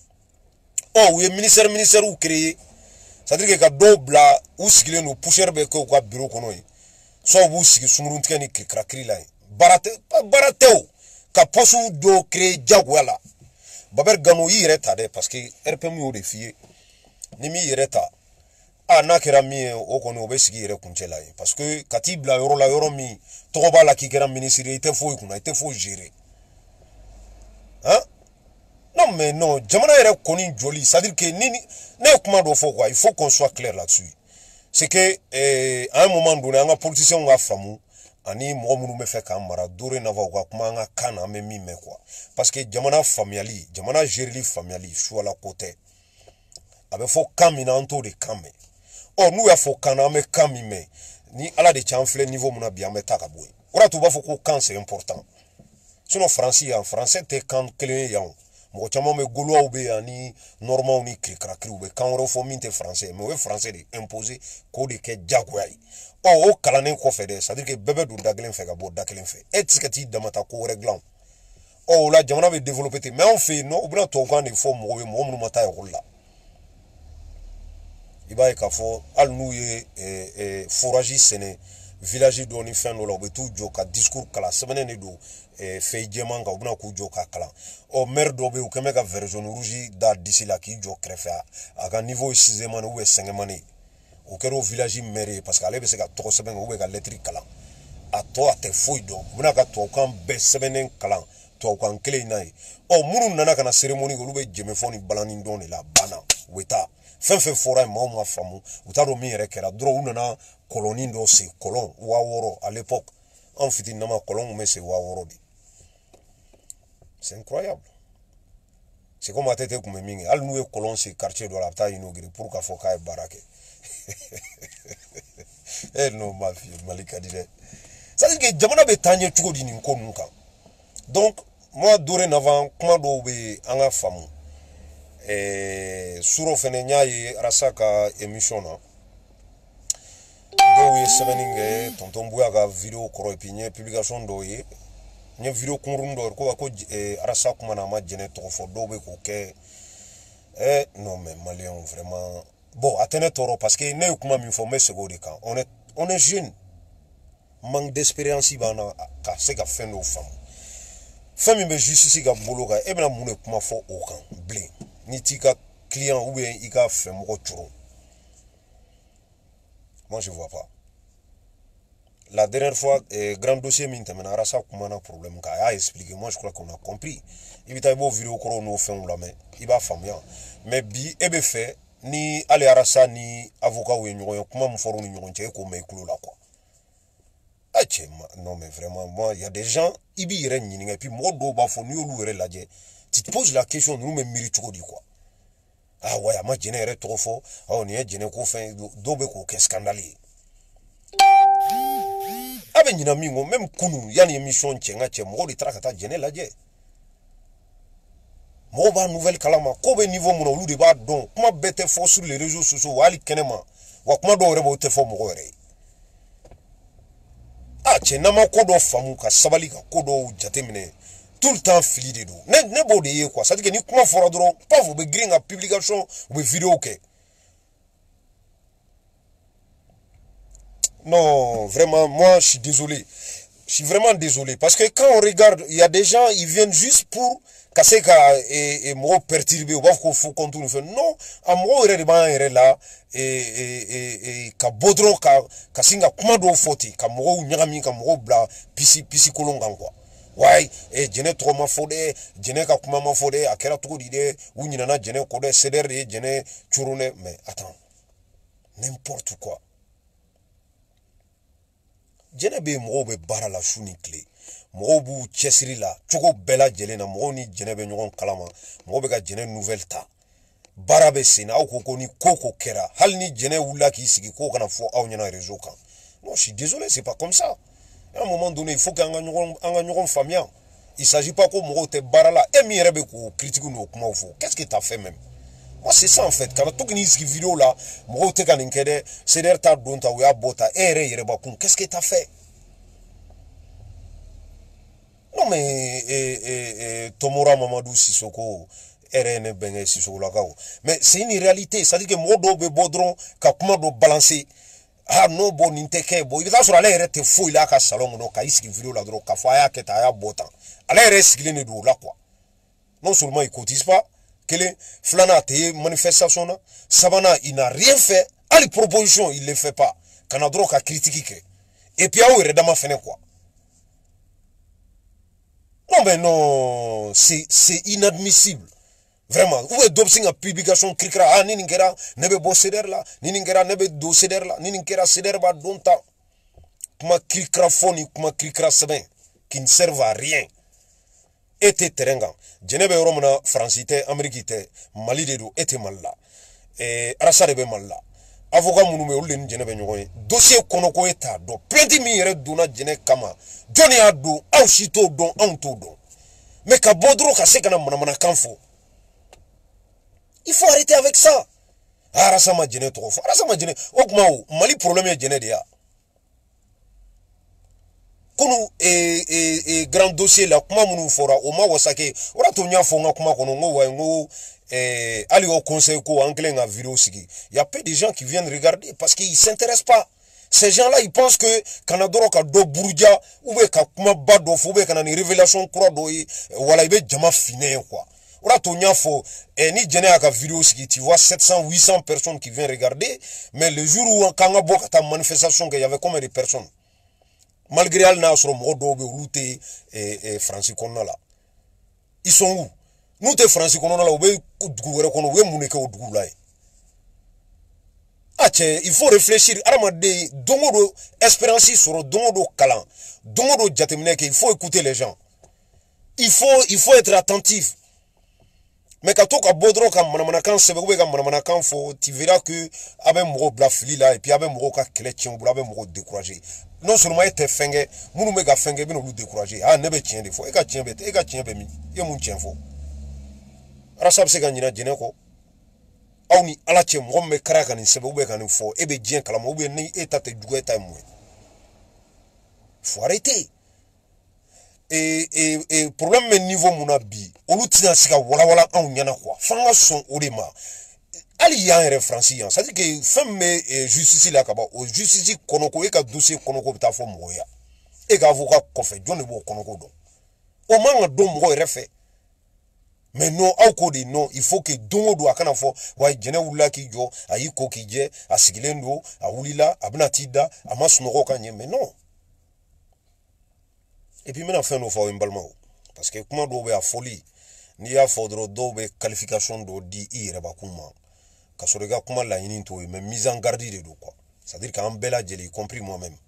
Oh oui ministère ministère ou créé, c'est-à-dire que ka dobla ou sigile no pusher be ko kwa bureau kono yi. So bu sigi sumurun tkani krakri la. Barate barateo ka posu do créé jagwala. Baber gano yi reta de parce que R P M o défier. Ni mi reta. Ah na kera mi o kono obesigi yere kunchela parce que katibla yoro la yoro mi toba la ki kera ministre ite fo ikuna ite fo gérer hein non mais non jamana yere koni joli c'est à dire que ni ne kuma do fo quoi il faut qu'on soit clair là-dessus c'est que eh, à un moment donné un politicien nga famu ani mo munu me fait kamara dore na va quoi kuma nga kana me mi me quoi parce que jamana familiali jamana gérer familiali sur la côté avec fo kamina anto de kame. Oh nous ya fo kana me kamime ni ala de chanfle niveau mona bien meta ka boy ora to ba fo ko kan c'est important sinon français en français te kan clé ya mo chama me golo ou be ani normand ni krikra kri ou be kan ro fo minte français mais ouais français de imposer ko de ke jagwai oh o kala ne ko fede c'est à dire que bébé du daglen fe ka bo daglen fe etikati de mata ko réglant oh la jamana be développer mais on fait non ou bien to kan il faut mo mo mo mata ya rolla iba ka fo al nou ye eh, eh, foraji sene village do ni fen lo be tu joka discours kala semene ne do eh, fey jemanga ubna ku joka kala o mer do be u kemeka version rouge da d'ici là qui jo krefa aga niveau six man ou cinq man o kero village mere parce que ale be se ka to seben ou be ka lettre kala a to ate foi do ubna ka to kan be semene kala to kan kele nai o munu nana kana cérémonie go be jeme foni balani don la bana weta fen fen fora ma ma famu utaro mi yere kera dro unana colonie do se colon wa woro à l'époque en fiti nama colon mais c'est wa woro di c'est incroyable c'est comme atete comme mingi al noué colon c'est quartier de la ta inauguré pour ka foka e barake eh non ma fille malika dire ça dit que jamana be tanye tugo di ni ko nunka donc moi dorénavant comment do be anga famu eh suro fene nyaayi rasaka émission na do ye seveninge tonton buya ga vidéo koro epinye publication do ye nye vidéo kunrundo ko ko eh, arasa kuma na ma jene to fo do be ko ke eh non mais malien vraiment bon atene toro parce que ne kuma mi informer sego de kan on est on est jeune manque d'expérience bana ka se ka fin do fam fami be justice ga bolo ga e bena mune kuma fo o kan blé ni tika client ou bien ika fait moko churo Moi, je vois pas. La dernière fois, eh, grand dossier, maintenant, Arasa Koumana problème, car a expliqué, moi, je crois qu'on a compris. Il va y avoir vidéo qu'on a fait, mais il va faire. Mais bi, et bien fait, ni Ali Arasa, ni avocat ou une comment me faire une union, comme mes clous là, quoi. Ah, non, mais vraiment, moi, il y a des gens, ils y règnent, et puis moi, doba, faut nous louer la tu te poses la question, nous, mais mérite quoi. Ah ouais, moi, je n'ai trop fort, ah, on y est, je n'ai qu'au fin, dobe, qu'est scandaleux. Abe nyina mingo même kunu yani émission tchenga tche mo di trakata jene la je mo ba nouvelle kalama ko be niveau mo lu de ba don kuma bete fo sur les réseaux sociaux wali kenema wa kuma do rebo te fo mo gore a tche na ma ko do famu ka sabali ka ko do jatemine tout le temps fili de do ne ne bo de ye quoi ça dit que ni kuma fora dro pas vous be green à publication ou vidéo ke. Non, vraiment, moi, je suis désolé. Je suis vraiment désolé. Parce que quand on regarde, il y a des gens, ils viennent juste pour casser et me perturber. Il faut qu'on tourne. Non, à moi, il y a là, et, et, et, ka bodron, ka, ka singa kumado foti, ka mo nyami, ka mo bla, pisi, pisi kolonga quoi. Ouais, et jene trop ma fode, jene ka kuma ma fode, akera trop d'idées, ou nina jene kode, seder, jene churune, mais attends, n'importe quoi. Jene be mo be bara la shuni clé mo bu chesiri la chogo bela jelena mo ni jene be nyon kalama mo be ga jene nouvelle ta bara be sina ko ko ni koko kera hal ni jene wula ki sigi ko kana fo aw nyana réseau kan. Non, je suis désolé, c'est pas comme ça. À un moment donné, il faut qu'un gagnon famille. Il s'agit pas que mo te bara la et mi rebe ko critique no kuma fo. Qu'est-ce que tu as fait même? Moi, c'est ça en fait. Quand tu as cette vidéo là, moi, tu as dit c'est d'ailleurs ta donne ta ouya bota et qu'est-ce que tu as fait? Non, mais eh, eh, eh, Tomora Mamadou Sissoko, R N Bengé Sissoko Lagao. Mais c'est une réalité. Ça dit que Modo Bebodron, Kakumado balancer. Ah non, bon, n'intèque, bon, il va sur aller rester fou, il a qu'à salon, non, qu'à ici vidéo là, donc, qu'à faire, qu'à ta botan. Allez, reste qu'il est de là, quoi. Non seulement il cotise pas, que les flana te manifestation Sabana il n'a rien fait, à les propositions il les fait pas, qu'on a droit à critiquer. Et puis à où il est fait quoi. Non mais non, c'est c'est inadmissible. Vraiment, où est d'obsing à publication cricra ah ni n'ingera nebe bo seder là, ni n'ingera nebe do seder là, ni n'ingera seder ba donta. Kuma cricra phone, kuma cricra seben, qui ne servent à rien. Ete terenga jenebe romana francité américain mali de do ete malla eh arasa de be malla avocat munu me ulle ni jenebe nyoy dossier kono ko eta do plainte mi yere duna jene kama joni adu au shito don an to don mais ka bodro ka se kana mana mana kanfo il faut arrêter avec ça arasa ma jene to fo arasa ma jene okma mali problème jene de ya kono e e e grand dossier la kuma munu fora o ma wasake ora to nya fo nga kuma kono ngo wa ngo eh ali au conseil ko anglais nga vidéo sigi il y a peu de gens qui viennent regarder parce qu'ils s'intéressent pas. Ces gens-là ils pensent que kanadoro ka do buruja ou be ka kuma bado fo be kana ni révélation kura do wala ibe jama fine quoi. Ora to nya fo eh ni jene aka vidéo sigi tu vois sept cents huit cents personnes qui viennent regarder mais le jour où kanga boka ta manifestation qu'il y avait combien de personnes? Malgré al nasro modo be route et Francis Konala. Ils sont où? Nous te Francis Konala ou be gouverneur kono we muneke o dugulay. Ah tiens, il faut réfléchir. Aramade dongodo espérance sur dongodo kalan. Dongodo jatemine que il faut écouter les gens. Il faut il faut être attentif. Mais quand tu as bodro comme manamanakan sebego comme manamanakan fo tu verras que abe mo blafili là et puis abe mo ka chrétien ou abe mo décourager. Non seulement était fengé munu mega fengé bino lu décourager ah nebe tien des fois e ka tien bete e ka tien be mi e mun tien fo rasab se ganina jene ko awni ala tien mo me karaka ni sebego be kan fo e be jien kala mo be ni eta te jugo eta mo faut arrêter. Et, et, et problème mais niveau monabi on tina sika wala wala an nyana quoi fanga son odema ali ya en référence ça dit que femme justice la kaba o justice konoko e ka dossier konoko ta fo moya e ka avocat ko fe jonne bo konoko do o manga do mo refait mais non aw ko de non il faut que dongo do akana fo wa jene wula ki jo ayi ko ki je asigilen do a wulila abna tida ama sunoko kanye mais non. Et puis maintenant fin no fa imbalma parce que comment do be a folie ni ya fodro do be qualification do di ire ba kuma ka so rega kuma la yini to mais mise en garde de do quoi, c'est à dire qu'en bela jeli y compris moi même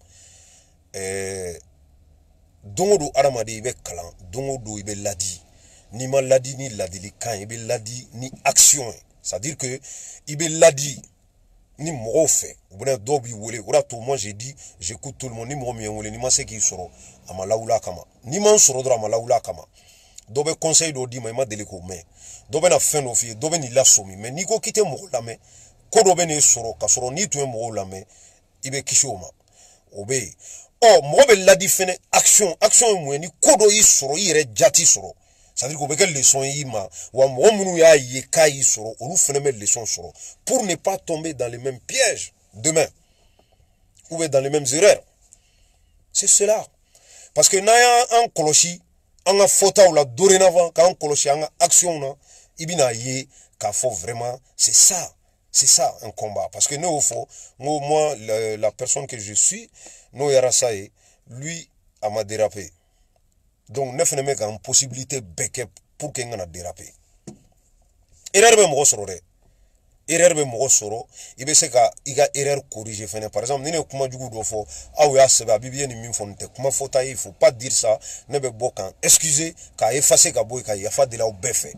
euh dongo do aramade ibe kalan dongo do ibe ladi ni ma ladi ni ladili kan ibe ladi ni action, c'est à dire que ibe ladi ni mo fait ou bien do bi wole ora to moi j'ai dit j'écoute tout le monde ni mo mi wole ni ma se ki soro ama laula kama ni man soro do ama laula kama do be conseil do di ma ma dele ko mais do be na fin do fi do be ni la somi mais ni ko kite mo la mais ko do be ni soro ka soro ni to mo la mais ibe kishoma obey. Oh, mo be ladi fene action action mo ni kodo yi soro yire jati soro, c'est à dire ko be quelle leçon yi ma wa mo munu ya yi kai soro ou fene me leçon soro pour ne pas tomber dans les mêmes pièges demain ou dans les mêmes erreurs. C'est cela parce que na ya en koloshi en faute ou la dorénavant quand koloshi en action na ibina yi ka faut vraiment c'est ça. C'est ça un combat. Parce que nous, au fond, moi, moi la, la personne que je suis, nous, Yarasaye, lui, a m'a dérapé. Donc, neuf ne mec a une possibilité beke pour qu'il ait dérapé. Erreur be mo soro de. Erreur be mo soro, ibe se ka iga erreur corriger fene. Par exemple, nene kuma jugu do fo, ah oui, seba bibi ni min fonte, kuma fota il faut pas dire ça, ne be bokan. Excusez, ka effacer ka boy ka yafa de la ou befe.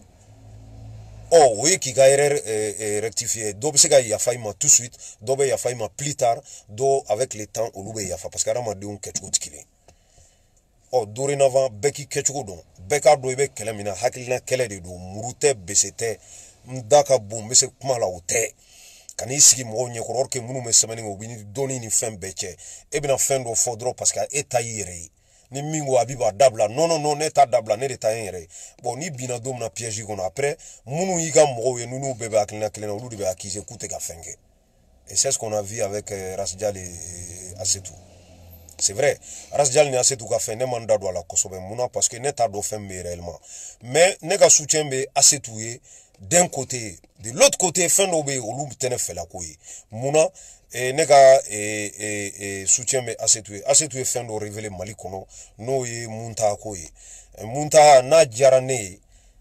Oh oui, qui a erreur euh, euh, rectifié. Donc c'est qu'il y a failli tout de suite, donc il y a failli plus tard, donc avec le temps on l'oublie il y a fait parce qu'il y a des gens qui ont été. Oh dorénavant beki ketchuko don, beka do ibe kele mina hakilina kele de do murute besete mdaka boum bese kuma la ote. Kani sigi mo nye ko orke munu me semeni ngo bini doni ni fem beche. E bina fen do fodro parce que eta yire. Ni mingo abiba dabla non non non neta dabla ne ta yere bon ni bina dom na piège qu'on après munu yiga mo ye nunu bebe akina klena ulu be akize kute ka fenge. Et c'est ce qu'on a vu avec euh, Rasdjal et, et Assetou. C'est vrai, Rasdjal ni Assetou ka fait ne mandat do la kosobe muna parce que neta do fem réellement. Mais ne ka soutien be Assetou d'un côté, de l'autre côté fin do be ulu tene fela koyi. Muna et nega et et et soutien mais Assetou Assetou fin do révéler Mali kono no ye munta koyi. Munta na jarane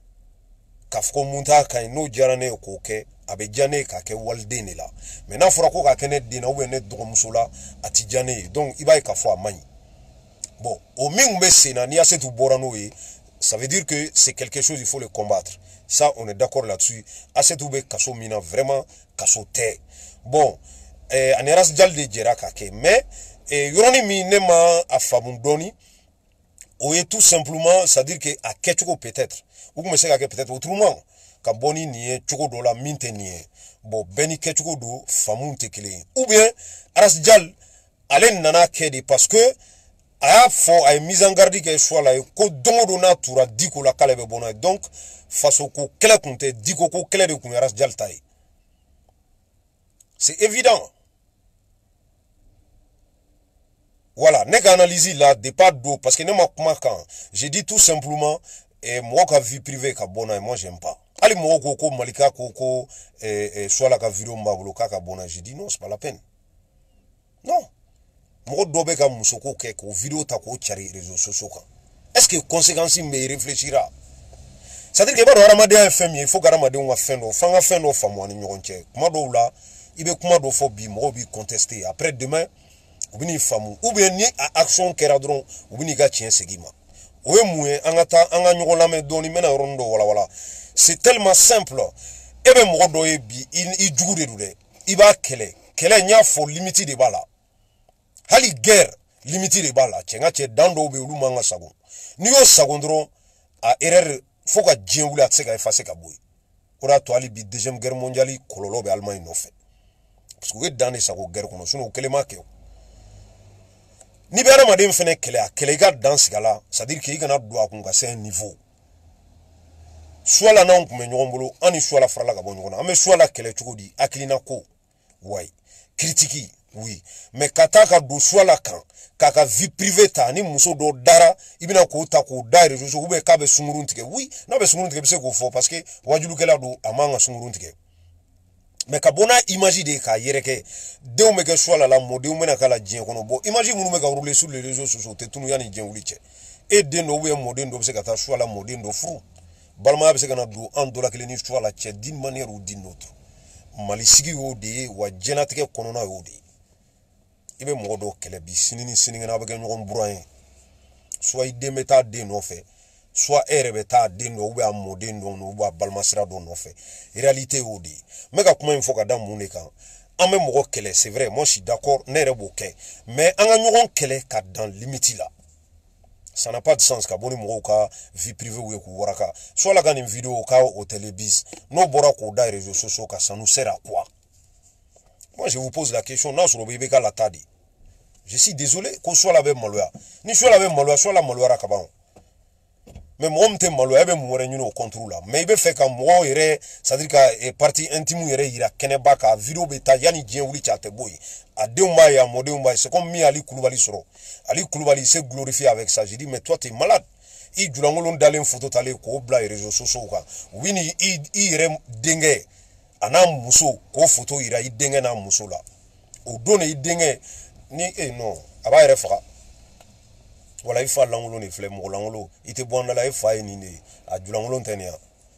kafko munta kan no jarane ko ke abe jane ka ke walde ne la mais na fura ko ka kene dina ou ne dogomuso la ati jane donc iba ka fo amani bon au mingbe sena ni Assetou borano yi ça veut dire que c'est quelque chose il faut le combattre, ça on est d'accord là-dessus. Assetou be kaso mina vraiment kaso te bon eh aneras jalde jera ka ke mais eh yoroni mi nema afabundoni ou est tout simplement c'est à dire que à ketchuko peut-être ou me sait que peut-être autrement ka boni nié chuko do la minte nié bon beni ketchuko do famun tekele ou bien Rasdjal alen nana kedi parce que a fo ay mise en garde que soit là ko dongo na tura diko la kala be bona donc face au ko kele kunte diko ko kele de kun Rasdjal tay c'est évident. Voilà, n'est qu'analyse là, départ d'eau, parce que ne m'a pas quand. J'ai dit tout simplement, et moi, qui vie privée, qui bonne, moi, j'aime pas. Allez, moi, koko, malika, koko, et soit la vidéo, mbabolo, kaka, bonne, j'ai dit non, c'est pas la peine. Non. Moi, dobe, ka musoko, keko, vidéo, tako, tchari, réseaux sociaux, est-ce que conséquence, me réfléchira? C'est-à-dire que, bah, Ramadan est fait, il faut que Ramadan soit fait, non, fanga fait, non, femme, ni nyonche. Comment do là, il veut comment do phobie, moi, bi contester. Après, demain, ou bien famu ou bien ni action keradron ou bien ga tien segima owe moué angata anga nyoko lame doni mena rondo wala wala c'est tellement simple e be mo do e bi i djugure dude iba kele kele nya fo limiti de bala hali guerre limiti de bala chenga che dando be ulu manga sagon ni yo sagondro a erreur faut ka djewula tseka effacer ka boy ora to ali bi deuxième guerre mondiale kololo be Allemagne no fait parce que dans les sago guerre kono suno kelema ke ni bera madem fene kele a kele ga dans gala ça dire que il gana do akunga c'est un niveau soit la non kuma nyombolo ani soit la frala ga bonyo na mais soit la kele chukudi akilina ko wai critique oui mais kata ka do choix la kan ka ka vie privée ta ni muso do dara ibina ko ta ko da réseaux sociaux ube ka be sungurun tike oui na be sungurun tike be se ko fo parce que wajulu kela do amanga sungurun tike mais ka bona image de ka yereke de me ke choix la la mode me na kala dien kono bo image munu me ka rouler sur les réseaux sociaux te tunu yani dien wuli che et de no we mode ndo be se ka ta choix la mode ndo fou balma be se kana do en dola kele ni choix la che d'une manière ou d'une autre mali sigi yo de wa jenatike kono na yo de ibe mo do kele bi sinini sinini na bege ngon burayen soit ide meta de no fait soit erebe ta de no ou ba mode no no ba balmasira do no fait réalité o de mais ka kuma info ka da mun kan en même mo kele c'est vrai moi je suis d'accord nere bo ke mais anga ngon kele ka dans limite là ça n'a pas de sens ka boni mo ka vie privée ou ku waraka soit la gagne vidéo ka au télébis no bora ko da réseaux sociaux ka ça nous sert à quoi? Moi je vous pose la question non sur le bébé ka la tadi. Je suis désolé qu'on soit la même maloya. Ni soit la même maloya, soit la maloya rakabon. Mais moi, je suis maloya, je suis au contrôle. Mais il veut faire comme moi, c'est-à-dire que partie intime, il y a Kenebaka, vidéo bêta, yani dien ou li chate boy. À deux mois, à modé mois, c'est comme mi Ali Koulibaly soro. Ali Koulibaly s'est glorifié avec ça. J'ai dit, mais toi, tu es malade. Il dit, on d'aller une photo, t'aller, ko bla, les réseaux sociaux, oui, il irait dengue. Anam muso, ko photo, il a eu dengue na muso là. Au donné, il dengue. Ni eh non aba yɛrɛ faga wala ifa langolo ni filɛ mɔgɔ langolo ite bɔnda la ifa ye nin de a julangolo tɛ nin ya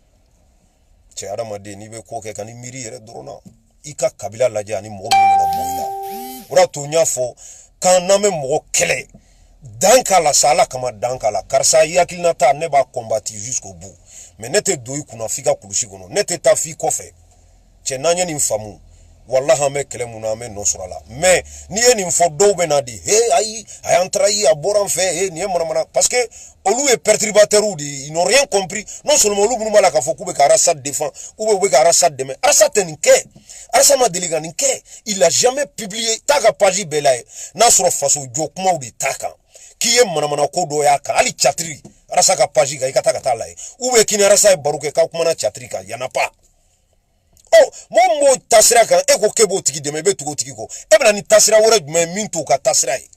cɛ adamaden n'i bɛ ko kɛ ka ni miiri yɛrɛ dɔrɔn na i ka kabila lajɛ ani mɔgɔ minnu bɛna bɔ i la o de to n y'a fɔ kan n'an bɛ mɔgɔ kɛlɛ dan k'a la sa ala kama dan k'a la karisa i hakilina ta ne b'a combattre jusqu'au bout mais ne tɛ don i kunna f'i ka kulusi kɔnɔ ne tɛ taa f'i kɔfɛ cɛ n'an ye nin faamu wallahi ame kele muna ame no surala mais ni eni fo do be na di he ayi ay entrayi a boran fe he ni mana mana parce que olu est perturbateur ou di ils n'ont rien compris non seulement olu bunuma la ka fo kube ka Assad défend ou be ka Assad demain Assad tenke Assad ma deliga ninke il a jamais publié taka page belaye na soro faso jo kuma ou di taka ki e mana mana ko do ya ka ali chatri Assad ka page ga ikata kata la ou be kini Assad baruke ka kuma na chatri ka yana pas. Oh, mon mot tasira kan e ko kebo tigi deme be tugo tigi ko e bena ni tasira wore dum min to ka tasira e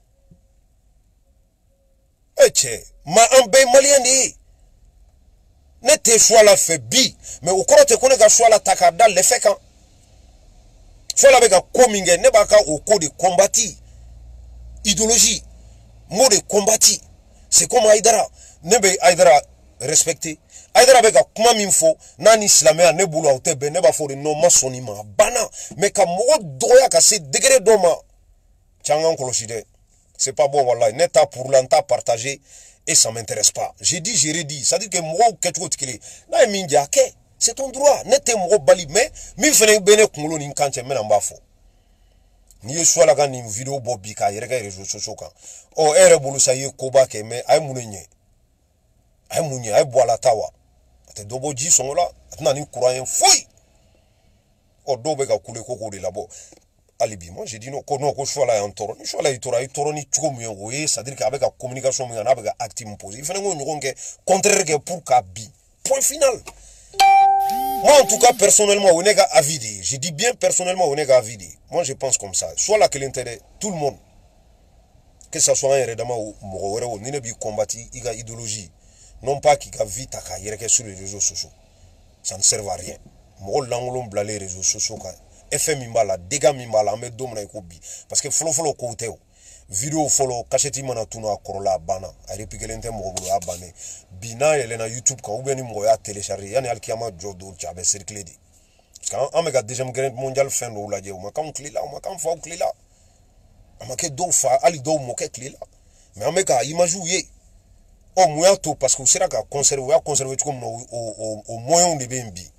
eche ma ambe malien di ne te choix la fait bi mais au korote ko ne ga choix la takada le fait kan choix la be ga kominge ne ba ka au ko de combattre idéologie mot de combattre c'est comme Aïdara ne be Aïdara respecter Aïdara beka kuma minfo nani islamia ne bulu aute be ne ba fo de no masoni ma bana mais ka mo doya ka se degré doma changan koloside c'est pas bon wallahi neta pour l'anta partager et ça m'intéresse pas j'ai dit j'ai redit ça dit que mo ketcho tikile na minja ke c'est ton droit nete mo bali mais mi fene bene kungolo ni kanche mena mbafo ni yeswa la kan ni vidéo bobi ka yerega réseaux sociaux kan o ere bulu sa ye koba ke mais ay munenye ay munye ay boala tawa te dobo ji songola atna ni courant fouille o dobe ka kule koko de labo alibi moi j'ai dit non ko non ko choix là en toro ni choix là il tora il toro ni tuko mu oui ça dire qu'avec la communication mu na avec active posé il fait ngo ngo ke contraire que pour ka bi point final. Moi en tout cas personnellement on est à vide je dis bien personnellement on est à vide moi je pense comme ça soit là que l'intérêt tout le monde que ça soit un redama ou mo ni ne bi combattre iga idéologie non pas qui a vite à carrière sur les réseaux sociaux. Ça ne sert à rien. Moi, l'anglon bla les réseaux sociaux. F M imbala, dégâts imbala, mais domna ikobi. Parce que follow follow côté. Vidéo follow, cacheti mana tuna korola bana. A répliquer l'intérêt mobile à bané. Bina et na YouTube quand ou bien ni moya télécharger. Yani alkiama jodo tchabe circulé di. Parce qu'en mega deuxième guerre mondiale fin de la dieu. Ma quand clé là, ma quand fa clé là. Ma que do fa ali do mo que clé là. Mais en mega imagine. Oh, moi, tout parce que c'est là qu'à conserver, à conserver comme au, au, au moyen de B M B.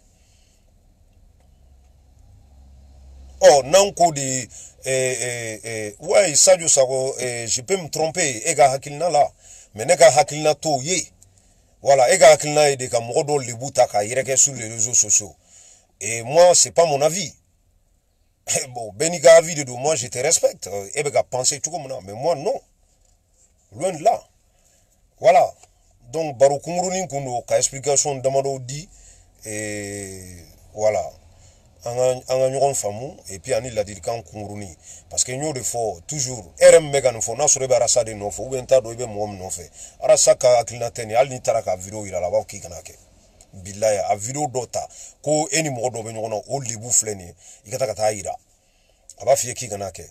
Oh, non, quoi de. Eh, eh, eh, ouais, ça, je sais, eh, je peux me tromper, ega hakilna là. Mais nega hakilna to ye. Voilà, ega hakilna et de kamodo le boutaka, il sur les réseaux sociaux. Et moi, c'est pas mon avis. Bon, Beniga avis de moi, je te respecte. Et bega penser tout comme ça. Mais moi, non. Loin de là. Voilà. Donc, Baro Kumurunin Kundo, ka explication d'Amado dit, et voilà. an ka ɲɔgɔn faamu et puis ani ladilikan kungurunin parce que n y'o de fɔ toujours e yɛrɛ min bɛ ka nin fɔ n'a sɔrɔ i bɛ arasa de nɔfɛ ou bien n t'a dɔn i bɛ mɔgɔ min nɔfɛ arasa ka hakilina tɛ nin hali n'i taara ka video yira a la a b'a fɔ k'i kana kɛ bilayi a video dɔ ta ko e ni mɔgɔ dɔ bɛ ɲɔgɔn na o lebu filɛ nin ye i ka taa ka taa yira a b'a f'i ye k'i kana kɛ.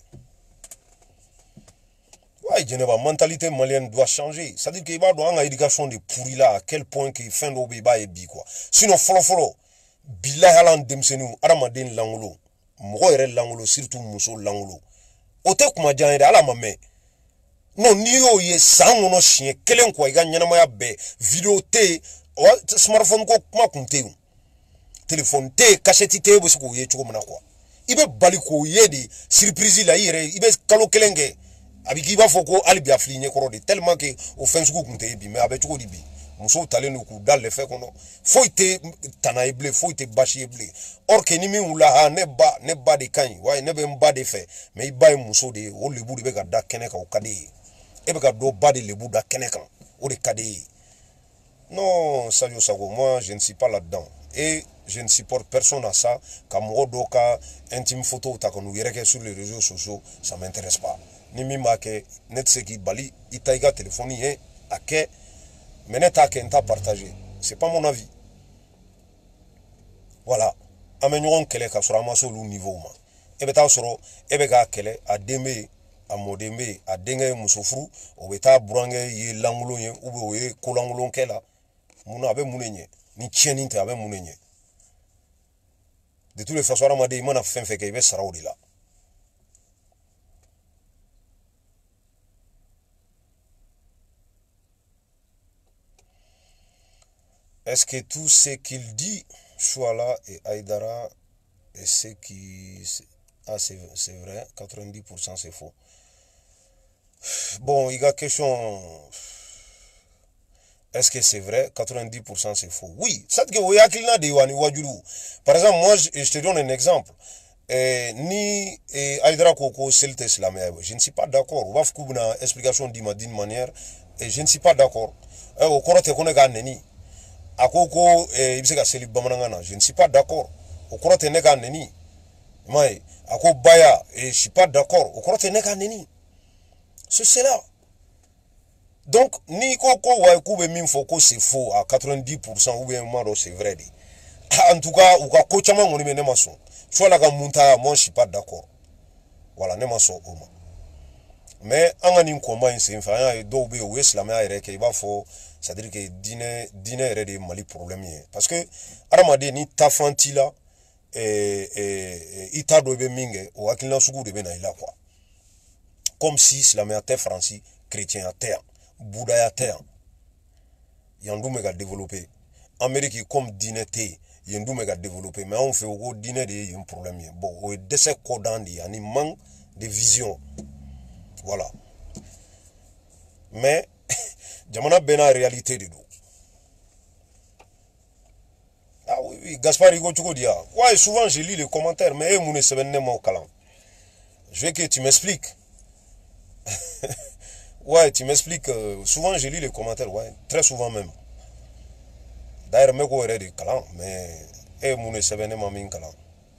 Ouais, Geneva, mentalité malienne doit changer. C'est-à-dire qu'il va dans l'éducation de pourri là, à quel point qu'il fait d'où il va et bi quoi. Sinon, follow follow. Billahi alan demsenu, aramaden langolo. Moro ere langolo, surtout muso langolo. Ote kuma janere ala mame. Non, ni yo ye sang ono chien, kelen kwa iga nyana maya be, video te, smartphone ko kuma kunte un. Téléphone te, cachette te, bo siko ye choko mana kwa. Ibe baliko ye di, surprise la ire, ibe kalo kelenge. Abiki ba foko alibi aflinye korode tellement que offense ku kunte bi mais avec choko di bi muso talen ku dal le fait kono foite tana eble foite bashi eble or que ni mi wula ha ne ba ne ba de kan wa ne be mba de fait mais i ba muso de o lebu de be ka da kene ka o kade e be ka do ba de lebu da kene kan o de kade. Non, Sadio Sago, moi je ne suis pas là-dedans et je ne supporte personne à ça. Quand moi doka intime photo ta qu'on nous sur les réseaux sociaux, ça m'intéresse pas. Ni mi ma ke net se ki bali itaiga téléphone ye ake mais net ake nta partager, c'est pas mon avis. Voilà, amenyon kele ka sura maso lu niveau ma ebe ta soro ebe ga kele a deme a modembe a denge musofru o beta burange ye langulo ye ube ye kolangulo kela muna abe munenye ni tieni te abe munenye de tous les façons ramade imana fen fe ke ibe saraudi la. Est-ce que tout ce qu'il dit, Chouala et Aïdara, et ce qui... Ah, c'est vrai, quatre-vingt-dix pour cent c'est faux. Bon, il y a question... Est-ce que c'est vrai? quatre-vingt-dix pour cent c'est faux. Oui, ça que vous avez. Par exemple, moi, je te donne un exemple. Eh, ni eh, Aïdara Koko, c'est le islamien. Je ne suis pas d'accord. On va faire une explication d'une manière. Et je ne suis pas d'accord. Eh, au cours de ce Akoko eh, ibiseka seli bamanangana, je ne suis pas d'accord. Au croate nega neni. Mais ako baya et je suis pas d'accord. Au croate nega neni. C'est cela. Donc ni koko wa kube minfoko c'est faux à quatre-vingt-dix pour cent ou bien maro c'est vrai. En tout cas, ou ka kochama ngoni me nemason. Soit la munta moi je suis pas d'accord. Voilà, nemason oma. Mais angani komba c'est enfin et do be ou islam ya reke ba fo c'est-à-dire que dîner dîner est des mali problème parce que aramade ni tafanti là et et ita do be minge o akilna sugu de be na ila quoi comme si islam ya terre français chrétien à terre bouddha ya terre yandu mega développer Amérique comme dîner té yandu mega développer mais on fait au dîner de un problème bon au décès codant di ani manque de vision. Voilà. Mais, jamana bena réalité de nous. Ah oui, oui, Gaspard Igo Tchoukodia. Ouais, souvent je lis les commentaires, mais eh, moune sebenne mon calan. Je veux que tu m'expliques. Ouais, tu m'expliques. Euh, souvent je lis les commentaires, ouais, très souvent même. D'ailleurs, me ko de calan, mais eh, moune sebenne mon calan.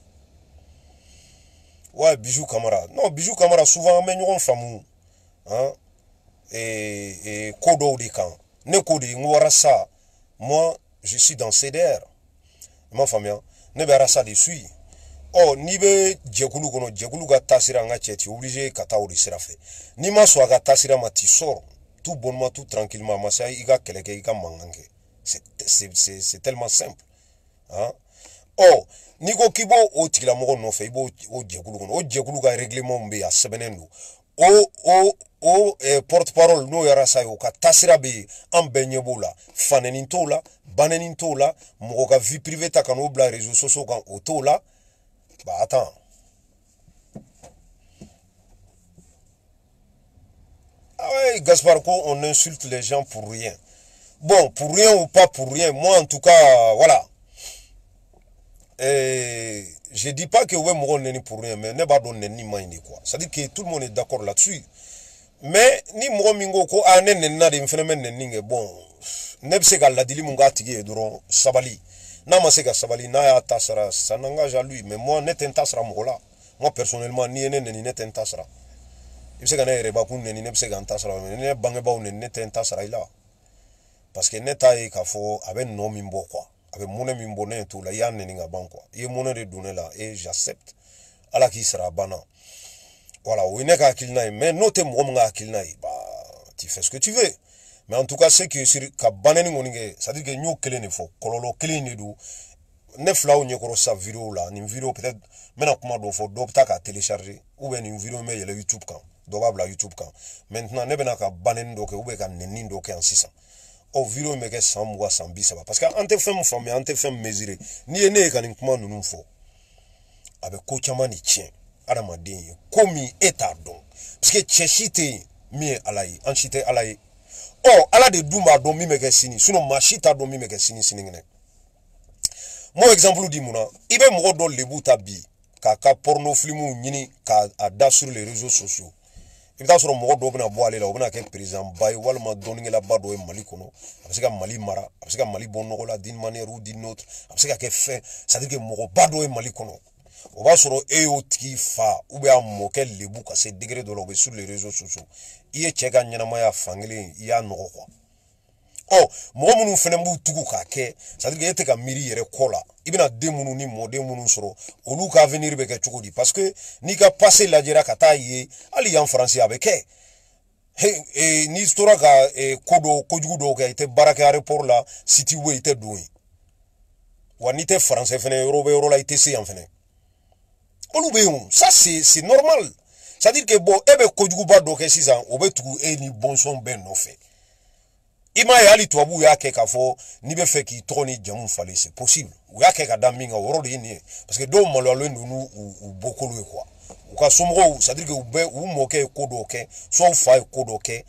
Ouais, Bijou Camara. Non, Bijou Camara, souvent, mais nous famou. Hein? Et, et Kodo de Kan. Ne Kodi, Ngwarasa. Moi, je suis dans C D R. Ma famille, ne berasa de suis. Oh, ni be Djekulu kono, Djekulu ga tasira nga tcheti, obligé kata ou de serafe. Ni ma so ga tasira ma ti sort. Tout bonnement, tout tranquillement. Ma sa iga keleke, iga mangange. C'est tellement simple. Hein? Oh, Niko Kibo o tikila mogo no fe ibo o djekulu kono o djekulu ga règlement mbe ya sebenendo o o o eh, porte parole no yara sayo ka tasira be ambenye bola fanenin tola banenin tola mogo ga vie privée ta kano bla réseaux sociaux kan o tola bah attends ah ouais Gaspard ko on insulte les gens pour rien bon pour rien ou pas pour rien moi en tout cas voilà. Et je dis pas que ouais mon n'est pour rien mais ne pas donner ni main quoi ça dit que tout le monde est d'accord là-dessus mais ni mo mingo ko anen na de phénomène ninge bon ne se gal la dili munga tige dron sabali n'a ma se ka sabali n'a y'a ta sara ça n'engage à lui mais moi ne tɛ n ta sara mɔgɔ la moi personnellement ni ye ne neni ne tɛ n ta sara i bɛ se ka ne yɛrɛbakun neni ne bɛ se ka n ta sara mais ni ne bangebaaw neni ne tɛ n ta sara i la parce que ne t'a ye k'a fɔ a bɛ nɔ min bɔ quoi a bɛ mɔnɛ min bɔ ne ye t'o la i y'a neni ka ban quoi i ye mɔnɛ de don ne la et j'accepte ala k'i sara a banna voilà o ye ne ka hakilina ye mais n'o tɛ mɔgɔ min ka hakilina ye bah tu fais ce que tu veux mais en tout cas c'est que sur ka banni kɔni kɛ c'est à dire que n y'o kelen de fɔ kɔlɔlɔ kelen de don ne filaw ɲɛkɔrɔ sa vidéo la nin vidéo peut-être n bɛna kuma dɔ fɔ dɔ bɛ taa k'a télécharger ou bien nin vidéo bɛ yɛlɛ YouTube kan dɔ b'a bila YouTube kan maintenant ne bɛna ka banni dɔ kɛ ou bien ka nɛni dɔ kɛ yan sisan ɔ vidéo bɛ kɛ san mugan san bi saba parce que an tɛ fɛn min faamuya an tɛ fɛn min mesurer n'i ye ne ye ka nin kuma ninnu fɔ a bɛ ko caman de tiɲɛ adamaden ye ko min e t'a dɔn parce que cɛ si tɛ yen min ye ala ye an si tɛ ala ye ɔ ala de dun b'a dɔn min bɛ kɛ sini sinon maa si t'a dɔn min bɛ kɛ sini sinikɛnɛ mo exemple di mun na i bɛ mɔgɔ dɔ lebu ta bi k'a ka porno filmu ɲini k'a da sur les réseaux sociaux i bɛ taa sɔrɔ mɔgɔ dɔw bɛna bɔ ale la o bɛna kɛ président ba ye walima dɔnnikɛlaba dɔ ye mali kɔnɔ a bɛ se ka mali mara a bɛ se ka mali bɔ nɔgɔ la d'une manière ou d'une autre a bɛ se ka kɛ fɛn c'est à dire que mɔgɔba dɔ ye mali kɔnɔ o b'a sɔrɔ e y'o tigi fa ou bien a mɔkɛ lebu ka se degré dɔ la o bɛ sur les réseaux sociaux i ye cɛ ka ɲɛnamaya fankelen i y'a nɔgɔ quoi ɔ mɔgɔ minnu fana b'u tugu k'a kɛ c'est à dire que e tɛ ka miiri yɛrɛ kɔ la i bɛna den minnu ni mɔden minnu sɔrɔ olu ka avenir bɛ kɛ cogo di parce que n'i ka passé lajɛra ka taa ye hali yan faransi a bɛ kɛ he n'i tora ka ko dɔ kojugu dɔw kɛ i tɛ baara kɛ aéroport la siti wo i tɛ don yen wa n'i tɛ faransɛ fana yɔrɔ bɛ yɔrɔ la i tɛ se yan fana olu bɛ yen ça c'est c'est normal c'est à dire que bon e bɛ kojuguba dɔ kɛ sisan o bɛ tugu e ni bɔnsɔn bɛɛ nɔfɛ i m'a ye hali tubabuw y'a kɛ k'a fɔ n'i bɛ fɛ k'i tɔgɔ ni jamu falen c'est possible u y'a kɛ ka da min kan o yɔrɔ de ye nin ye parce que dɔw maloyalen don n'u u bɔkolo ye quoi u ka somɔgɔw c'est à dire que u bɛ u mɔkɛ ye ko dɔw kɛ soit u fa ye ko dɔ kɛ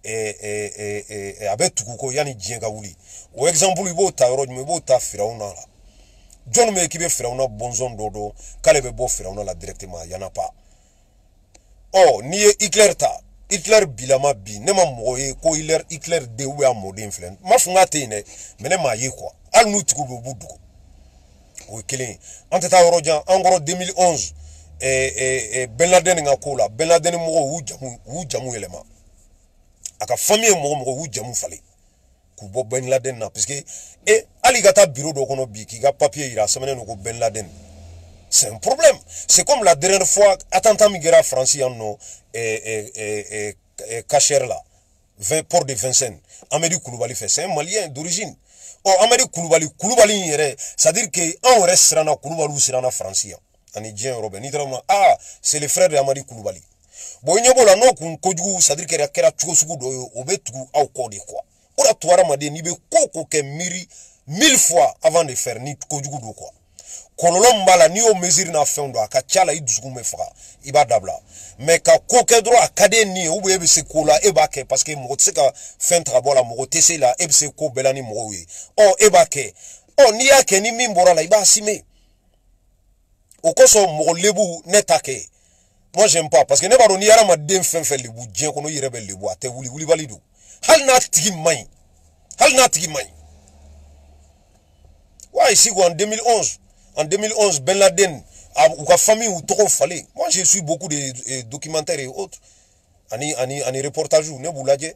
a bɛ tugu ko yanni diɲɛ ka wuli o exemple i b'o ta yɔrɔ jumɛn i b'o ta firawuna la jɔn bɛ k'i bɛ firawuna bɔnsɔn dɔ dɔn k'ale bɛ bɔ firawuna la directement y en a pas ɔ n'i ye Hitler ta Hitler bilama bi ne ma mɔgɔ ye ko Hitler Hitler de ou ya mɔden filɛ ma fɔ n k'a tɛ yen dɛ mais ne m'a ye quoi hali n'u tigiw bɛ b'u dogo o ye kelen ye an tɛ taa yɔrɔ jan an kɔrɔ deux mille onze Ben Laden ka ko la Ben Laden mɔgɔw y'u jamu y'u jamu yɛlɛma a ka famille mɔgɔ mɔgɔ y'u jamu falen k'u bɔ Ben Laden na parce que e hali ka taa bureau dɔ kɔnɔ bi k'i ka papier yira a sɛbɛnnen don ko Ben Laden c'est un problème. C'est comme la dernière fois, attentat migra France yan no Cacher là, port de Vincennes, Amédi Koulibaly fait, c'est un Malien d'origine. Oh, Amédi Koulibaly, Koulibaly c'est-à-dire que on reste sur la Koulibaly ou sur la France. Anidien Robert, ah, c'est le frère de Amédi Koulibaly. Bon, il y a bon là non qu'on kojugu, c'est-à-dire qu'il y a kera tchosugu do obetu au code quoi. Ora tuara made ni be koko ke miri mille fois avant de faire ni kojugu do quoi. Kololom bala ni o mesure na fɛn dɔ a ka ca la i dusukun bɛ faga i b'a dabila mais ka ko kɛ dɔrɔn a ka di ni ye ou bien e bɛ se ko la e b'a kɛ parce que mɔgɔ tɛ se ka fɛn ta ka bɔ a la mɔgɔ tɛ se la e bɛ se ko bɛɛ la ni mɔgɔw ye ɔ e b'a kɛ ɔ n'i y'a kɛ ni min bɔra la i b'a assumer o kosɔn mɔgɔ lebu ne ta kɛ moi j'aime pas parce que ne b'a dɔn ni hadamaden fɛn fɛn lebu diɲɛ kɔnɔ i yɛrɛ bɛ lebu a tɛ wuli wulibali don hali n'a tigi man ɲi hali n'a tigi man ɲi wa ici en deux mille onze en deux mille onze, Ben Laden, ou sa famille ou trop fallait. Moi, j'ai su beaucoup de euh, documentaires et autres. Ani, ani, ani reportages ou ne boulage.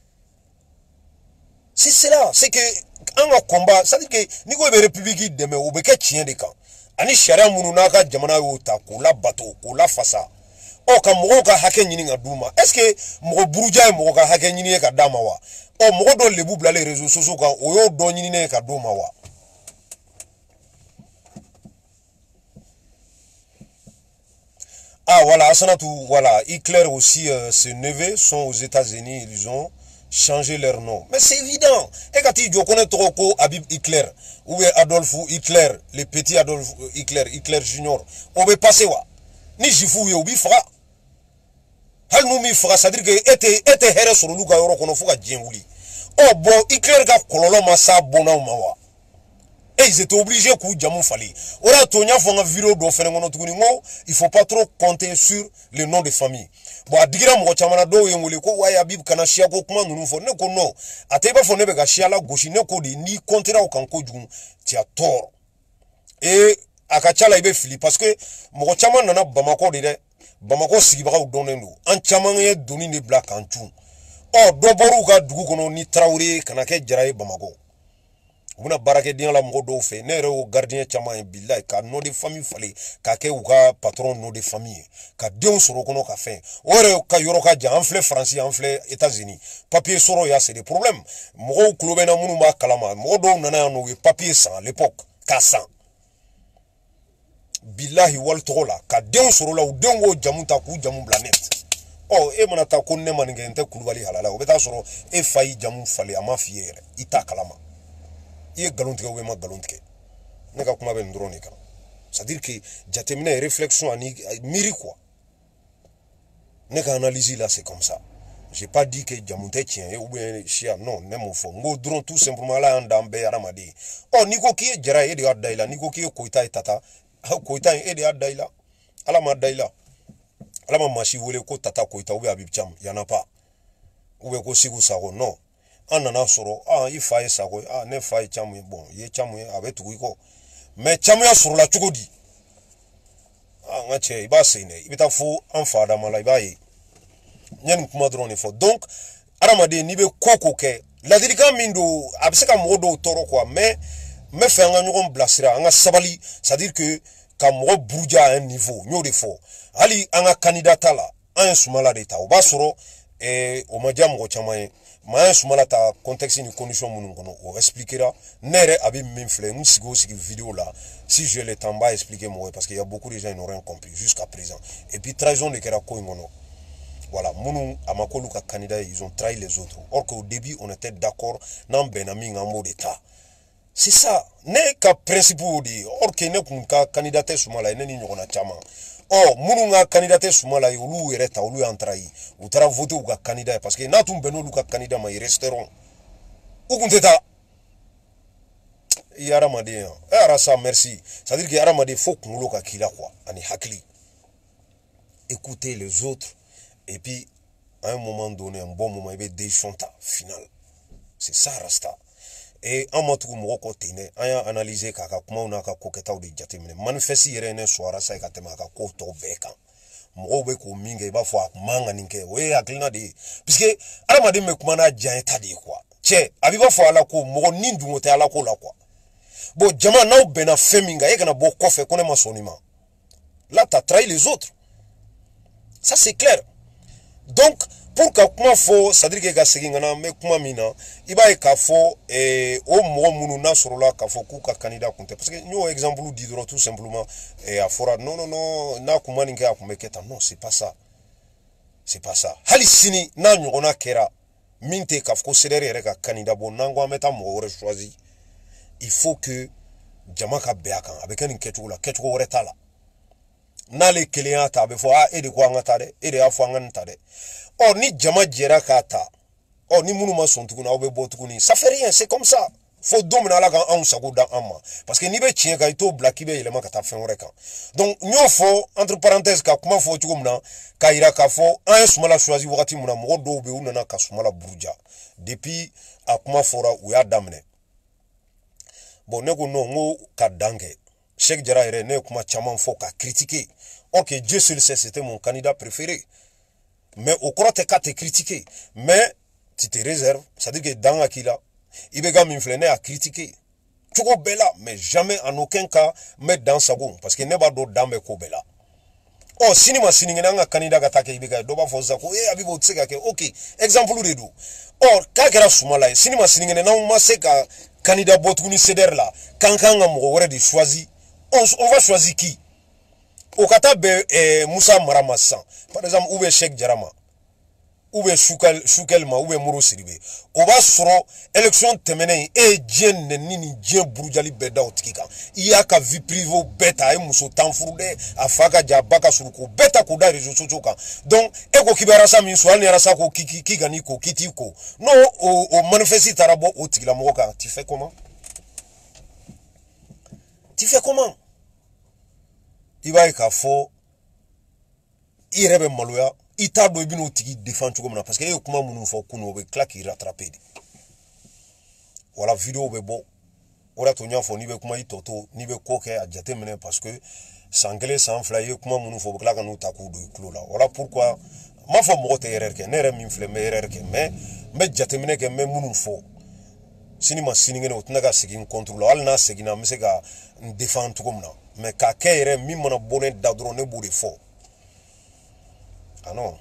C'est cela. C'est que, en un combat, ça dit que, ni quoi, la République demain, ou beke tient des camps. Ani sharia moununaka, jamana yota, ko la bateau, ko la fassa. Oh, quand moro ka hake nyini nga douma. Est-ce que, moro buruja e moro ka hake nyini ka damawa? Oh, moro don le boubla les réseaux sociaux, quand oyo don nyini ka domawa. Ah voilà, Asanatou, voilà, Hitler aussi, euh, ses neveux sont aux États-Unis, ils ont changé leur nom. Mais c'est évident. Et quand tu connais trop Habib Hitler, ou Adolf Hitler, le petit Adolf Hitler, Hitler Junior, on va passer wa. Ni jifou ye obi fera. Hal nou mi fera, c'est-à-dire que ete ete here sur le kono fuka djengouli. Oh bon, Hitler ga kololo masa bona mawa. Et ils étaient obligés k'u jamu fali. Ora tonya fonga vidéo do fene ngono tuguni ngo, il faut pas trop compter sur le nom de famille. Bon adigira mo chamana do yengole ko wa ya bib kana shia ko kuma nunu fo ne ko no. Ateba fo ne be ga shia la goshi ne ko di ni kontira o kan ko jugu ti a tort. Et akachala ibe fili parce que mo chamana nana Bamako de Bamako sigibaga u donnen do. An chamana ye doni ne black en tout. Oh do boru ga dugu kono ni Traoré kana ke jaraye Bamako. Una barake dia la mgo do fe ne re gardien chama en billahi ka no de famille fale ka ke u ka patron no de famille ka dion soro kono ka fe ore ka yoro ka ja enfle France enfle États-Unis papier soro ya c'est des problèmes mgo klobe na munu ma kalama mgo do nana no papier sans à l'époque ka sans billahi wal tola ka dion soro la u dengo jamuta ku jamu planet oh e manata ko ne maningente kulubali halala o beta soro e fayi jamu fale ama fiere ita kalama il galontique ou ma galontique ne ka kuma be ndroni kan c'est à dire que jatemina réflexion ani miri quoi ne ka analyse là c'est comme ça j'ai pas dit que jamunte tien ou bien chia non ne mo fo ngo drone tout simplement là en dambe aramadi oh niko ki jara e de adaila niko ki koita tata koita e de adaila ala ma daila ala ma machi wole ko tata koita ou bien abib cham yana pas ou bien ko sigu sako non anana soro ah il faille ça quoi ah ne faille chamu bon ye chamu avec tout ko mais chamu ya soro la chukodi ah ngache iba sene ibita fu anfada mala iba yi nyen kuma drone fo donc aramade ni be koko ke la dirika mindo abseka modo toro quoi mais me fait nga nyoko blasira nga sabali c'est à dire que ka mo buja à un niveau nyo de fo ali anga candidat la un sumala de ta o ba soro et o majam go chamaye ma sumala ta contexte ni condition munun kono o expliquera nere abi minfle nsigo sigi vidéo là si je le temps ba expliquer moi parce qu'il y a beaucoup de gens qui n'auraient compris jusqu'à présent et puis trahison de kera ko ngono voilà munu amakolu ka candidat ils ont trahi les autres or qu'au début on était d'accord nan benami ngambo d'état c'est ça ne ka principe di or que ne kun ka candidat sumala ne ni nyona chama oh munu nga candidat sumala ulu ereta ulu entrahi ou tra voter ou ka candidat parce que na tum beno lu ka candidat ma resteront ou kunteta yara made ara ça merci ça veut dire que yara made faut kungulo ka kila quoi ani hakli écouter les autres et puis à un moment donné un bon moment il y a des chantas final c'est ça rasta et en matu mo ko tene aya analyser kaka kuma una ka koketa udi jatemine manifesti yere ne soara sai ka tema ka ko to beka mo be ko minge ba fo manga ninke we aklina de puisque ala made me kuma na jan eta de quoi che abi ba fo ala ko mo nindu ngote ala ko la quoi bo jama na bena feminga e kana bo kofe kone masonima là t'as trahi les autres ça c'est clair donc pour que comment faut c'est-à-dire que gasingana me kuma mina iba e ka fo eh o mo munu na sorola ka fo ku ka candidat kunte parce que nous exemple dit tout simplement et à fora non non non na kuma ninge akumeketa non c'est pas ça c'est pas ça halisini na nyona kera minte ka fo serere ka candidat bon nango ameta mo ore choisi il faut que jamaka beaka avec un ketu la ketu ore tala na le klienta be fo a e de kwa ngata de e de afo ngata de oh ni jama jera kata oh ni munu ma sontuku na obe botukuni ça fait rien c'est comme ça faut dominer la kan on sago dans amma parce que ni be tien ka ito black be ile makata fen reka donc nyo fo entre parenthèses ka kuma fo tuku mna ka ira ka fo un sumala choisi wakati mna mo do be unana ka sumala buruja depuis a kuma fora u ya damne bon ne ko no ngo ka dange Cheikh Jara ere ne kuma chaman fo ka critiquer OK Dieu seul sait c'était mon candidat préféré mais au croit te te critiquer mais tu te réserves ça dit que dans akila ibega m'influencer à critiquer tu go bella mais jamais en aucun cas mettre dans sa gomme parce que ne ba do dambe ko bella oh sinima siningena nga candidat gatake ibega do ba fo za ko eh abibo tseka ke OK exemple de do oh ka kera sumala sinima siningena na ma seka candidat botukuni ceder là kankanga mo wore de choisi on, on va choisir qui au katabe eh, Moussa Maramassa par exemple ou be Cheikh Jarama ou be Shukal Shukelma ou be Moro Siribe on va soro élection temene e dien nini dien burujali beda otikika iya ka vie privée beta e muso tanfurude afaka jabaka suruko beta ko da réseaux sociaux ka donc e ko kibara sa min so ani rasa ko kiki kigani ko kitiko no o, o manifesti tarabo otikila moka tu fais comment tu fais comment? Il va y avoir il rêve maloya il t'a donné une autre défense comme ça parce que il y a comment mon enfant qu'on veut claquer rattraper voilà vidéo be bon ora to nyafo ni be kuma itoto ni be koke a jate mene parce que sanglais sans flyer kuma mon enfant claquer nous ta coup de clos là voilà pourquoi ma fo mo te erreur ke nere min flemme erreur ke mais mais jate mene ke mais mon enfant sini ma sini ngene otnaga sigin contrôle al na sigina me se ga défendre comme ça mais ka kere mi mona bonne da drone ne boudi fo. Ah non.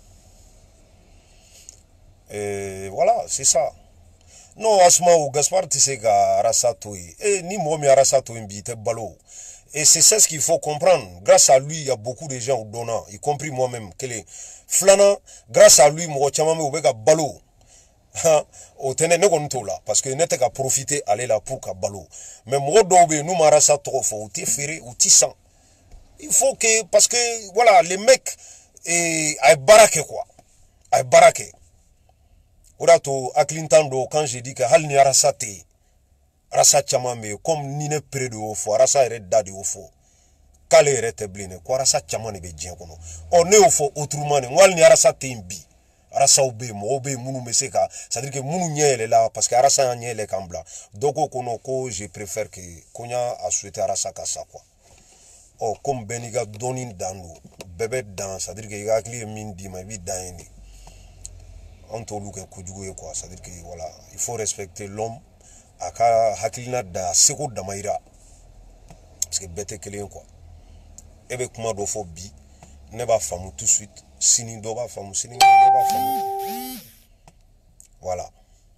Et voilà, c'est ça. Non, asma ou Gaspard Tissega Arasatoui. Et ni moi mi Arasatoui mbite balo. Et c'est ça ce qu'il faut comprendre. Grâce à lui, il y a beaucoup de gens au donnant, y compris moi-même. Flana, grâce à lui, moi, chamame ou bega balo. Au tene ne gonto là parce que n'était qu'à profiter aller là pour qu'à balo. Mais moi dobe nous marasa trop fort, ou t'es ferré ou t'y sens. Il faut que parce que voilà les mecs et ay barake quoi ay barake orato aklintando quand j'ai dit que hal ni arasa te arasa chama me comme ni ne près de au fo arasa ere dadi au fo kale ere tebline ko arasa chama ne be dien kono on ne au fo autrement ne wal ni arasa te mbi arasa obe mo obe munu meseka ça veut dire que munu nyele là parce que arasa nyele kambla doko kono ko je préfère que konya a souhaité arasa ka ça quoi. Oh, comme Beniga Donin Dando, bébé dans, c'est-à-dire qu'il y a des mines di ma vie dans on te loue que quoi, c'est-à-dire que voilà, il faut respecter l'homme, aka hakilina da seko da maïra, parce que bête que quoi. Et bien comment do faut bi, ne va famu tout de suite, sini do va famu, sini do va famu. Voilà.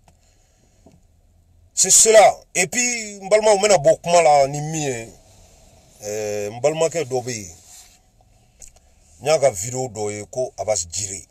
C'est cela. Et puis, m'balma ou mena beaucoup mal à ni mie. Euh, mbalmake dobe nyaga video doye ko abas jire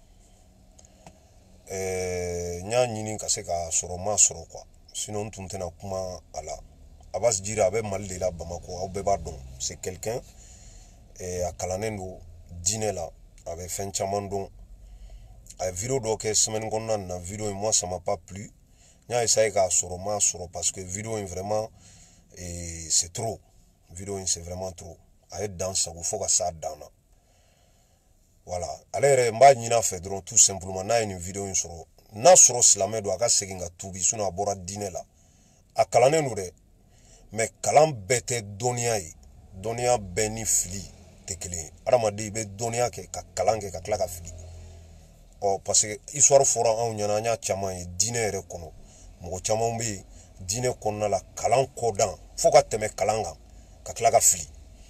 euh nya nyini ka se ka soro ma soro quoi sinon tuntena kuma ala abas jire abe malde la Bamako au beba don c'est quelqu'un et a kalanendo dîner là avec fin chamandon a video do ke semaine konna na video et moi ça m'a pas plu nya essaye ka soro ma soro parce que video est vraiment et c'est trop vidéo c'est vraiment trop à dans ça il faut que ça dans voilà alors mba nyina fait donc tout simplement na une vidéo sur na sur slamé do aka seginga tubi suna bora dîner là a kalane nous de mais kalam bete donia yi donia benifli tekele aramadi be donia ke ka kalange ka klaka fili oh parce que histoire fora on nyana nya chama yi dîner re kono mo chama mbi dîner kono la kalan kodan faut ka teme kalanga kaklaka fili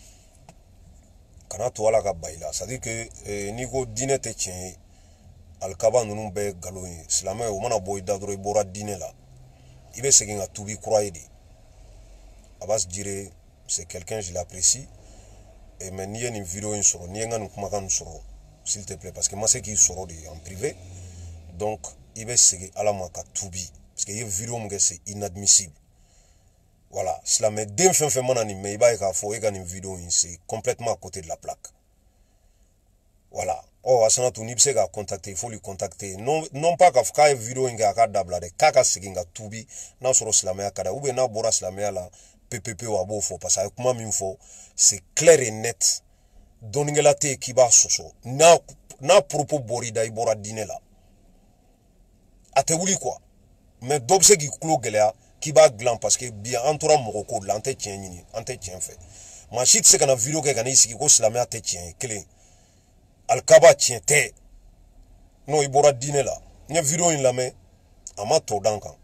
kana to ala ka baila ça dit que eh, niko dîner te tien alkaba nunu be galo yi islamé o mana boy dadro i bora dîner là il va seguir à tubi croire de abas dire c'est quelqu'un je l'apprécie et mais ni une vidéo sur ni nganu kuma kan sur s'il te plaît parce que moi c'est qui soro de en privé donc il va seguir ala ma ka tubi parce que une vidéo m'ge c'est inadmissible. Voilà, cela me d'un fin fait mon anime, mais il va y avoir une vidéo, c'est complètement à côté de la plaque. Voilà. Oh, Asana Tunipse a contacté, il faut lui contacter. Non, non pas qu'à une vidéo, il y a un dabla de kaka siginga tubi, non sur slamé kada, ou bien na bora slamé la P P P ou abo fo, parce que comment il faut, c'est clair et net. Donnez-la te qui va soso. Na, na propos borida, il bora dîner là. Ate ouli quoi. Mais d'obse qui clôt gelea, qui va glan parce que bien entourant moroko de l'entretien ni entretien fait ma shit c'est kana vidéo que kana ici ko slamé à tien clé alkaba tien te no ibora dîner là nya vidéo in la mais ama to dankan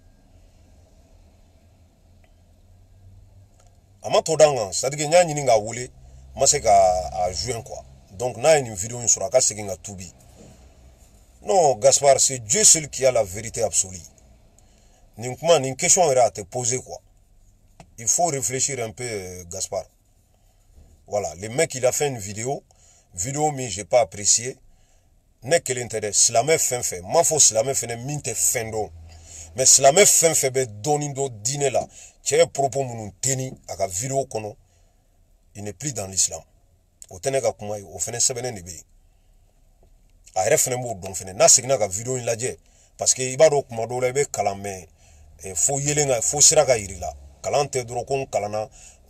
ama to dangan ça dit que nya ni nga wulé ma c'est ka à juin quoi donc na une vidéo sur aka seginga tubi non Gaspard c'est Dieu seul qui a la vérité absolue. Une question à te poser quoi. Il faut réfléchir un peu, euh, Gaspard. Voilà, le mec il a fait une vidéo, vidéo mais j'ai pas apprécié. N'est que l'intérêt, slamé fin fait. Ma faut slamé fin minte fin don. Mais slamé fin fait be donindo dîner là. Tiens propos mon teni à la vidéo kono. Il n'est plus dans l'islam. Au tenega kuma au fene sebene ne be. A refene mo don fene na signa ka vidéo in la je parce que ibaro kuma do la be kalamé. E fo yelenga fo siraka irila kalante dro kon kalana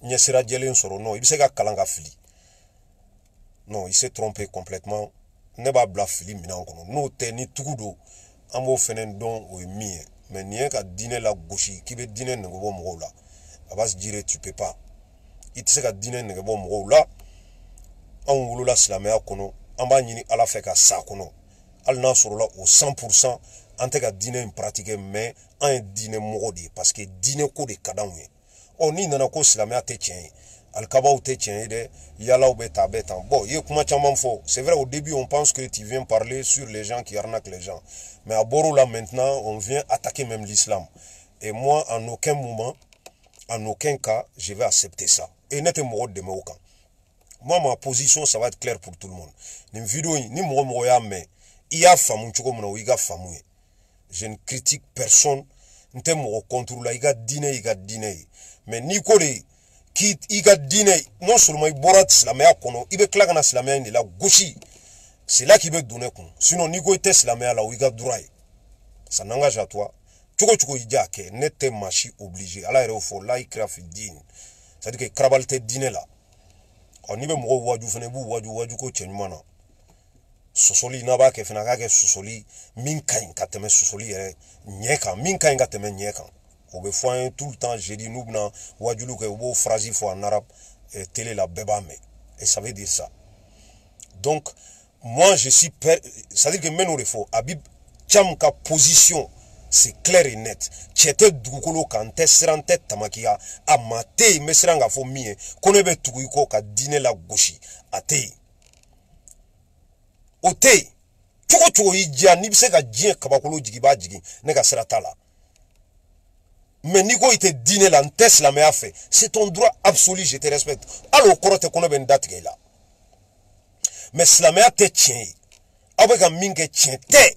ɲɛsira jɛlen sɔrɔ non i bɛ se ka kalan ka fili non il s'est trompé complètement ne b'a bila fili minɛn kɔnɔ n'o tɛ ni tugu don an b'o fɛnɛ dɔn o ye min ye mais nin ye ka diinɛ la gosi k'i bɛ diinɛ nɛgɛ bɔ mɔgɔw la Abbas Djire tu peux pas i tɛ se ka diinɛ nɛgɛ bɔ mɔgɔw la anw wolola silamɛya kɔnɔ an b'a ɲini ala fɛ ka sa kɔnɔ hali n'a sɔrɔla o cent pour cent an tɛ ka diinɛ in pratiquer mais an ye diinɛ mɔgɔ de ye parce que diinɛ ko de ka d'anw ye ɔ n'i nana ko silamɛya tɛ tiɲɛ ye alikabaw tɛ tiɲɛ ye dɛ yalaw bɛ ta bɛ tan bon i ye kuma caman fɔ c'est vrai au début on pense que tu viens parler sur les gens qui arnaquent les gens mais à bɔr'o la maintenant on vient attaquer même l'islam et moi en aucun moment en aucun cas je vais accepter ça et ne tɛ mɔgɔ dɛmɛ o kan moi ma position ça va être clair pour tout le monde nin vidéo in ni mɔgɔ mɔgɔ y'a mɛn i y'a faamu cogo min na o y'i ka faamu ye je ne critique personne n tɛ mɔgɔ contre la i ka diinɛ i ka diinɛ ye mais n'i ko de k'i i ka diinɛ non seulement i bɔra silamɛya kɔnɔ i bɛ tila ka na silamɛya in de la gosi c'est là k'i bɛ don ne kun sinon n'i ko i tɛ silamɛya la o y'i ka droit ye ça n'engage à toi cogo cogo i jaa kɛ ne tɛ maa si obligé ala yɛrɛ y'o fɔ la ikra fi din c'est à dire que karabali tɛ diinɛ la ɔ n'i bɛ mɔgɔw waju fana i b'u waju waju ko cɛ ɲuman na sɔsɔli n'a b'a kɛ fana a k'a kɛ sɔsɔli min ka ɲi ka tɛmɛ sɔsɔli yɛrɛ ɲɛ kan min ka ɲi ka tɛmɛ ɲɛ kan o bɛ fɔ an ye tout le temps jeudi n'u bɛna wajulu kɛ u b'o phrase fɔ en arabe eh, télé la bɛɛ b'a mɛn et ça veut dire ça donc moi je suis per... c'est à dire que n bɛ n'o de fɔ Habib Thiam ka position c'est clair et net cɛ tɛ dugukolo kan n tɛ siran n tɛ tamakiya a ma tɛ yen n bɛ siran k'a fɔ min ye ko ne bɛ tugu i kɔ ka diinɛ la gosi a tɛ yen o tɛ yen cogo cogo y'i diya n'i bɛ se ka diɲɛ kabakolo jigin i b'a jigin ne ka sira t'a la mais n'i ko i tɛ diinɛ la n tɛ silamɛya fɛ c'est ton droit absolu je te respecte hali o kɔrɔ tɛ ko ne bɛ n da tigɛ i la mais silamɛya tɛ tiɲɛ ye aw bɛ ka min kɛ tiɲɛ tɛ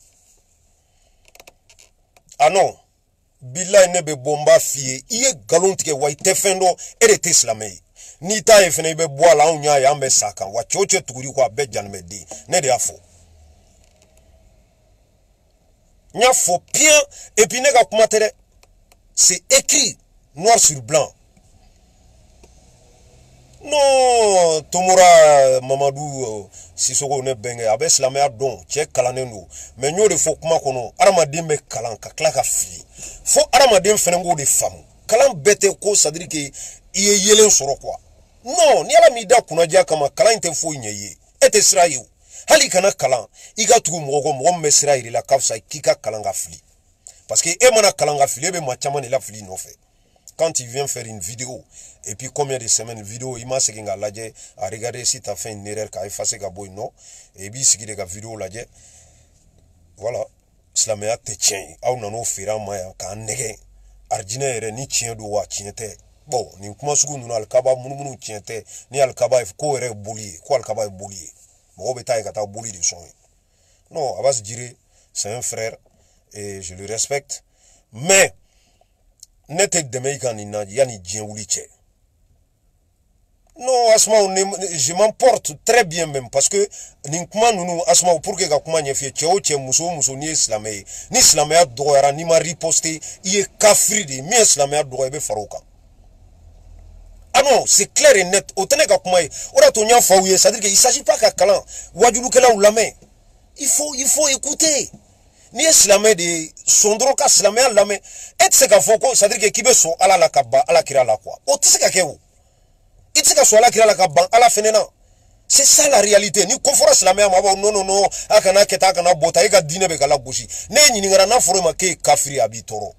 ah non bilayi ne bɛ bɔ n b'a f'i ye i ye nkalon tigɛ wa i tɛ fɛn dɔn e de tɛ silamɛ ye n'i t'a ye fana i bɛ bɔ a la anw y'a ye an bɛ sa kan wa cɛ o cɛ tuguri kɔ a bɛɛ janimɛden ne de y'a fɔ n y'a fɔ bien et puis ne ka kuma tɛ dɛ c'est écrit noir sur blanc non Tomora Mamadou Sissoko ne bɛnkɛ a bɛ silamɛya dɔn cɛ kalannen don mais n y'o de fɔ kuma kɔnɔ adamaden bɛ kalan ka tila ka fili fo adamaden fana k'o de faamu kalan bɛɛ tɛ ko c'est à dire que i ye yelen sɔrɔ quoi non ni ala m'i da kunnaja kama kalan in tɛ foyi ɲɛ i ye e tɛ sira ye o hali i kana kalan i ka tugu mɔgɔ kɔ mɔgɔ min bɛ sira yir'i la ka fisa k'i ka kalan ka fili parce que e mana kalan ka fili e bɛ maa caman de la fili nɔfɛ quand tu viens faire une vidéo et puis combien de semaines vidéo il m'a segin ka lajɛ à regarder si tu as fait une erreur ka effacer ka bɔ yen non et i b'i sigi de ka vidéo lajɛ voilà silamɛya tɛ tiɲɛ ye aw nan'o feere an ma yan k'an nɛgɛ arijinɛ yɛrɛ ni tiɲɛ don wa tiɲɛ tɛ bon nin kuma sugu ninnu alikaba munumunu tiɲɛ tɛ ni alikaba ye ko yɛrɛ ye boli ye ko alikaba ye boli ye mɔgɔw bɛ taa ye ka taa boli de sɔn ye non Abbas Djire c'est un frère et je le respecte mais ne tɛ dɛmɛ i kan nin na yanni diɲɛ wuli cɛ non Asma je m'emporte très bien même parce que nin kuma ninnu Asma pour que ka kuma ɲɛf'i ye cɛ o cɛ muso o muso n'i ye silamɛ ye ni silamɛya dɔgɔyara n'i ma riposter i ye kafiri de ye min ye silamɛya dɔgɔya i bɛ fara o kan ah non c'est clair et net o tɛ ne ka kuma ye o de y'a to n y'a fɔ aw ye c'est à dire que il s'agit pas ka kalan wajulukɛlaw lamɛn il faut il faut écouter n'i ye silamɛ de ye sɔn dɔrɔn ka silamɛya lamɛn e tɛ se k'a fɔ ko c'est à dire que k'i bɛ sɔn ala la ka ban ala kira la quoi o tɛ se ka kɛ o i tɛ se ka sɔn ala kira la ka ban ala fɛnɛ na c'est ça la réalité ni ko fɔra silamɛya ma a b'a fɔ non non non a kana kɛ tan a kana bɔ tan e ka diinɛ bɛ ka lagosi ne ɲininkara n'a fɔra e ma k'e ye kafiri a b'i tɔɔrɔ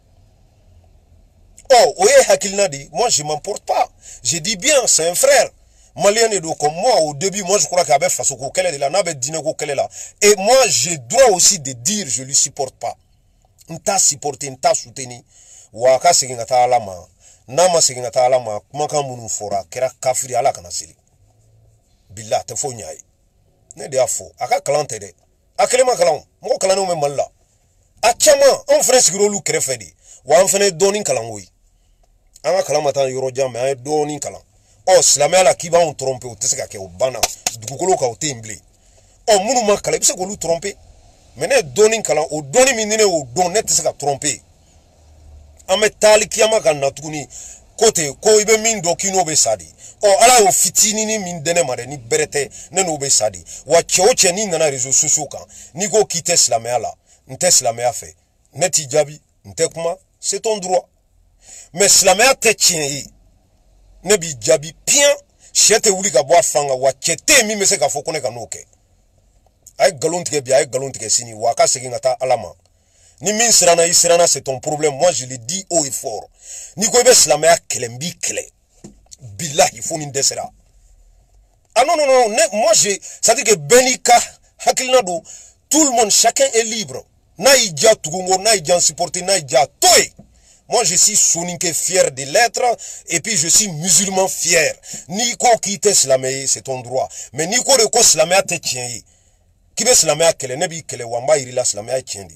ɔ o ye hakilina de ye moi je m'emporte pas je dis bien c'est un frère malien de do comme moi au début moi je crois qu'il y avait face au kɛlɛ de la n'a bɛ diinɛ ko kɛlɛ la et moi j'ai droit aussi de dire je lui supporte pas n t'a supporter n t'a soutenir wa a ka segin ka taa ala ma n'a ma segin ka taa ala ma kumakan minnu fɔra kɛra kafiri ala kana seli bila a tɛ foyi ɲɛ a ye ne de y'a fɔ a ka kalan tɛ dɛ a kelen ma kalan mɔgɔ kalannenw bɛ mali la a caman anw fana sigir'olu kɛrɛfɛ de wa an fana ye dɔɔnin kalan koyi an ka kalan ma taa yɔrɔ jan mais an ye dɔɔnin kalan ɔ silamɛya la k'i b'anw tromper o tɛ se ka kɛ o banna dugukolo kan o tɛ yen bilen ɔ minnu ma kalan i bɛ se k'olu tromper mais ne ye dɔɔnin kalan o dɔɔnin min ni ne y'o dɔn ne tɛ se ka tromper an bɛ taali kiyama ka na tuguni kote ko ibe min do kino be sadi o ala yo fitini ni min dene mare ni berete ne no be sadi wa cheoche ni nana rezo susuka ni go kite islamia la nte islamia fe neti jabi nte kuma c'est ton droit mais islamia te tien ne bi jabi bien chete wuli ka bo fanga wa chete mi mese ka fokone ka noke ay galon tike bi ay galon tike sini wa ka segi ngata alama ni min sirana isirana c'est ton problème moi je le dis haut et fort ni ko be islamia kelembi kele billahi foni ndesera ah non non non ne, moi je ça dit que benika hakilna do tout le monde chacun est libre na ija tugungo na ija supporter na ija toy. Moi je suis soninke fier de l'être et puis je suis musulman fier ni ko kite islamé c'est ton droit mais ni ko de ko islamé te tien ki be islamé kele ne bi kele wamba irila islamé tiendi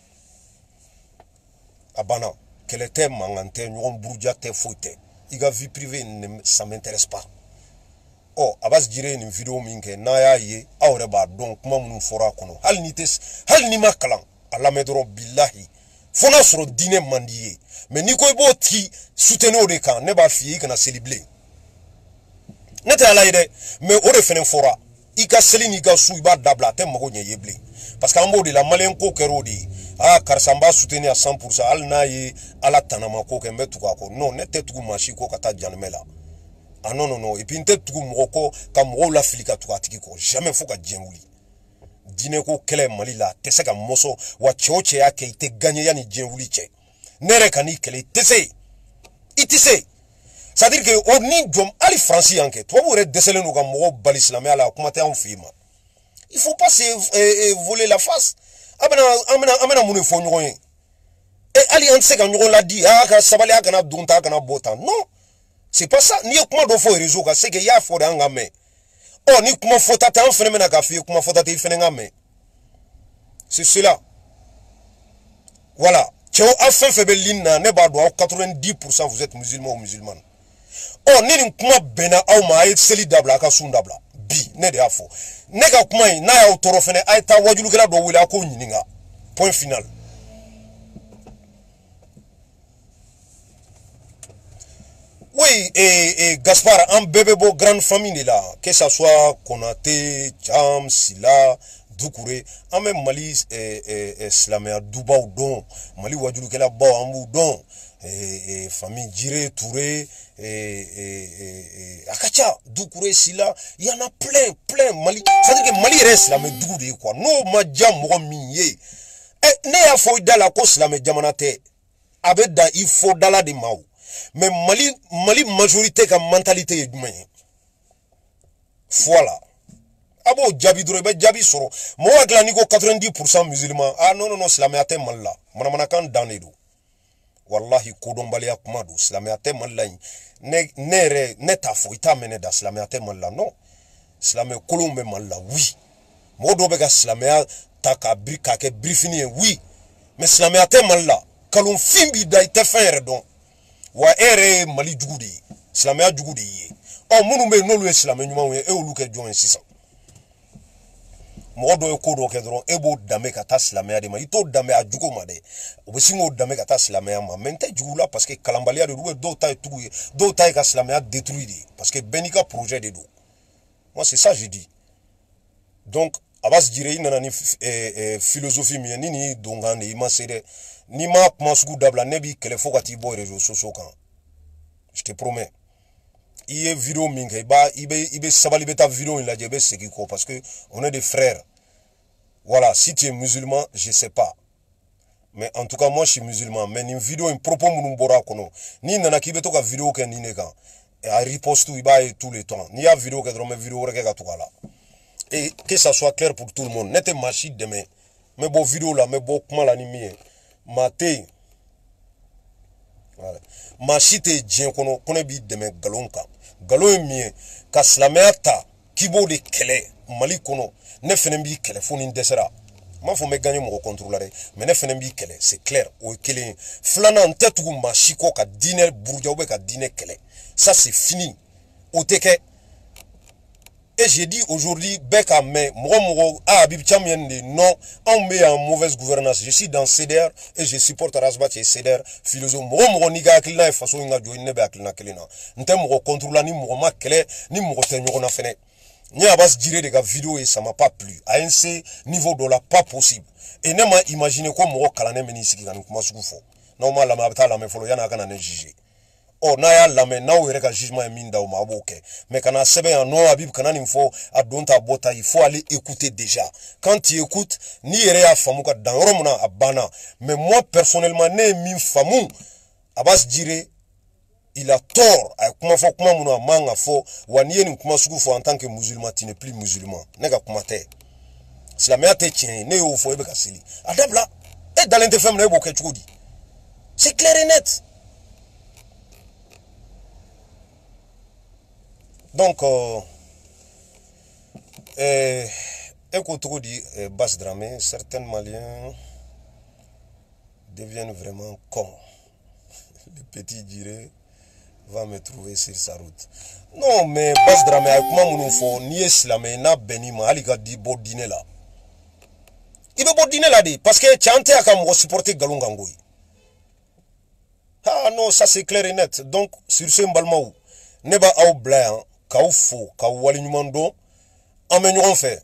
abana kele te mangante nyon buruja te foite iga vie privée ne ça m'intéresse pas oh abas dire une vidéo minke na ya ye awre ba donc kuma munu fora kono hal ni tes hal ni makalan ala medro billahi fona soro dine mandiye mais ni ko bo ti soutenir de kan ne ba fi kana célébrer neta ala ide mais o de fenen fora ika seli ni ga su iba dabla te mago nye yeble parce que ambo de la malien ko kerodi ah karsamba soutenir à cent pour cent al na ye ala tanama ko ke metu ko non nete tugu machi ko kata janmela ah non non non et puis nte tugu moko ka mo la filika tugu atiki ko jamais faut ka djenwuli dine ko kele mali la tese ka moso wa choche yake ite ganye yani djenwuli che nere kani kele tese itise ça dire que on ni djom ali français anke toi vous êtes décelé nous ka mo bal islamé ala kuma te en fima il faut pas se eh, eh, voler la face amena amena amena munu fo nyoy et ali anse ka nyoy la di ah ka sabali aka na dunta kana bota non c'est pas ça ni kuma do fo réseau ka c'est que ya fo danga me oh ni kuma fo tata en phénomène ka fi kuma fo tata ifene ngame c'est cela voilà tu as fait febelina ne ba do quatre-vingt-dix pour cent vous êtes musulmans ou musulmanes oh ni kuma bena au ma ay seli dabla ka sun dabla bi ne de afo ne ka kuma na ya otoro fene ay ta wajulu kala do wila ko nyininga point final. Oui, et, et Gaspard, un bébé beau grande famille là, que ça soit Konaté, Cham, Silla, Doukouré, en même Mali, et, et, et Slamea, Duba ou Don, Mali Wadjulu Kela Ba Ambou Don, et, et famille Jiré, Touré, et, et, et, et Akacha, Doukouré, Silla, il y en a plein, plein, Mali. Ça veut dire que Mali reste là, mais Doukouré quoi. No, Madjam, Mouramiye. Et ne a fouille dans la cause là, mais Diamanate, avec da, il faut dans la de Mao. Mais Mali, Mali majorité comme mentalité est d'humain. Voilà. Abo Djabi Drobe, Djabi Soro. Moi, Glanigo quatre-vingt-dix pour cent musulmans. Ah non, non, non, c'est la meilleure malla. Manamanakan Danedo. Wallahi, Kodombalia Kumado, c'est la meilleure malla. Ne, ne, ne ta fouita meneda, c'est la meilleure malla. Non. C'est la meilleure Colombe malla, oui. Modobega, c'est la meilleure taka brika ke brifini, oui. Mais c'est la meilleure malla. Kalon Fimbi daite faire donc. Wa ere Mali djugudi islamia djugudi ye o munu me no lu islamia nyuma we e olu ke join six cents mo do ko do ke dron e bo dame ka ta islamia de ma ito dame a djugo ma de o be singo dame ka ta islamia ma mente djugula parce que kalambalia de do do ta tugu do ta ka islamia détruit parce que benika projet de do moi c'est ça je dis donc abas dire ina ni eh, eh, philosophie mi ni ni dongane ima sede ni ma masgu dabla nebi kele fokati boy réseaux sociaux kan je te promets il y a vidéo minga ba ibe ibe sabali beta vidéo la djebe segiko parce que on est des frères voilà si tu es musulman je sais pas mais en tout cas moi je suis musulman mais une vidéo une propos mun bora kono ni nana ki beto ka vidéo ken ni ne kan et à riposte iba et tout le temps ni a vidéo ka drome vidéo reke ka tukala et que ça soit clair pour tout le monde nete machine demain mais bon vidéo là mais bon comment l'animer Maté voilà machite djien kono kono bi deme galon ka galon mi ka slameta kibo de kele Mali kono ne fenen bi kele foni desera ma fo me gagner mo contrôler mais ne fenen bi kele c'est clair o kele flana ntetu machiko ka diner burja obe ka diner kele ça c'est fini o teke Et j'ai dit aujourd'hui, Beka me, Moro Moro, ah, Habib Thiam yende, non, on met en mauvaise gouvernance. Je suis dans C D R et je supporte Rasbat et C D R, philosophe. Moro Moro niga akilina e façon inga jo inebe akilina kelina. Nte Moro contrôle ni Moro ma kele, ni Moro tenyo na fene. Ni abas dire de ga vidéo et ça m'a pas plu. À un ce niveau de là, pas possible. Et ne m'a imaginé quoi Moro kalane meni siki kanu kuma suku fo. Normal la ma abata la me folo yana kana ne juger. Oh, na ya lame na o reka jugement e minda o maboke. Mais kana sebe en no Habib kana ni fo adonta bota, il faut aller écouter déjà. Quand tu écoutes, ni yere ya famu ka dans romuna abana. Mais moi personnellement ne mi famu abas dire il a tort. Ay kuma fo kuma muna manga fo waniye ni kuma sugu fo en tant que musulman, tu n'es plus musulman. Nega kuma te. Si la mea te tient, ne yo fo ebe kasili. Adabla et dans l'intefem na ebo ke chukudi. C'est clair et net. Donc, euh, euh, écoute, dit euh, Basse Dramé, certains Maliens deviennent vraiment cons. Le petit dirait va me trouver sur sa route. Non, mais Basse Dramé, avec moi, mon enfant, ni islamé, na benima, aliga di bon dîner là. Il veut bon dîner là, dit, parce que Tchante a comme supporter Galungangoui. Ah non, ça c'est clair et net. Donc, sur ce mbalmaou, neba au blanc. Kaou fo, kaou wali nyumando, amenyon fait.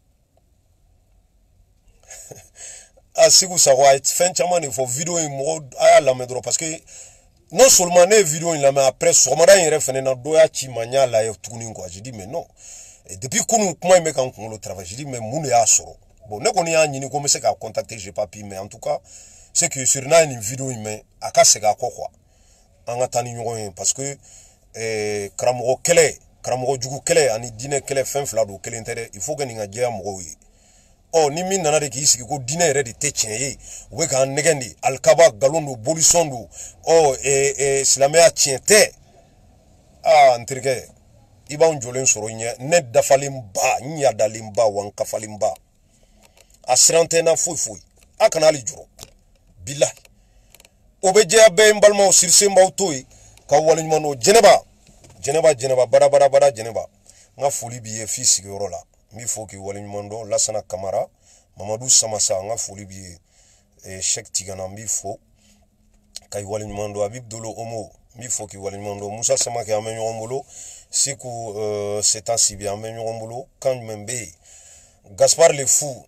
Ah, si vous savez, fin chaman, il faut vidéo et moro, ah, la medro, parce que non seulement les vidéos, il a mais après, sur ma dernière fenêtre, na doya chi mania la y tourning quoi. J'ai dit, mais non. Et depuis qu'on nous, comment il met quand on le travail, j'ai dit, mais moun est à soro. Bon, ne qu'on y a ni comme c'est qu'à contacter, j'ai pas pu, mais en tout cas, c'est que sur une vidéo, il met, à cas c'est qu'à quoi, en attendant, parce que, eh, Kramoro Kele, Kramoro jugu kele ani dine kele fen fla do kele intere il faut que ninga jeya mo wi oh ni min nana de ki sigi ko dine re de te tienye we ka negendi alkaba galondo bolisondo oh e e islamia tiente ah ntrike iba unjolen soro nya ne dafalim ba nya dalim ba wan kafalim ba asrante na fui fui akana ali juro billahi obeje abe mbalma o sirse mbaw toy ka wala nyumano jeneba Geneva, Geneva, bara bara bara Geneva. Nga foli biye fils yorola. Mi foki wali nyumondo Lassana Kamara, Mamadou Samassa nga foli biye e Cheikh Tigana mi fo. Kay wali nyumondo Habib Dolo Omo mi foki wali nyumondo Moussa Samake amenyo ombolo. Siku euh, c'est un si bien amenyo ombolo kan membe. Gaspard le fou.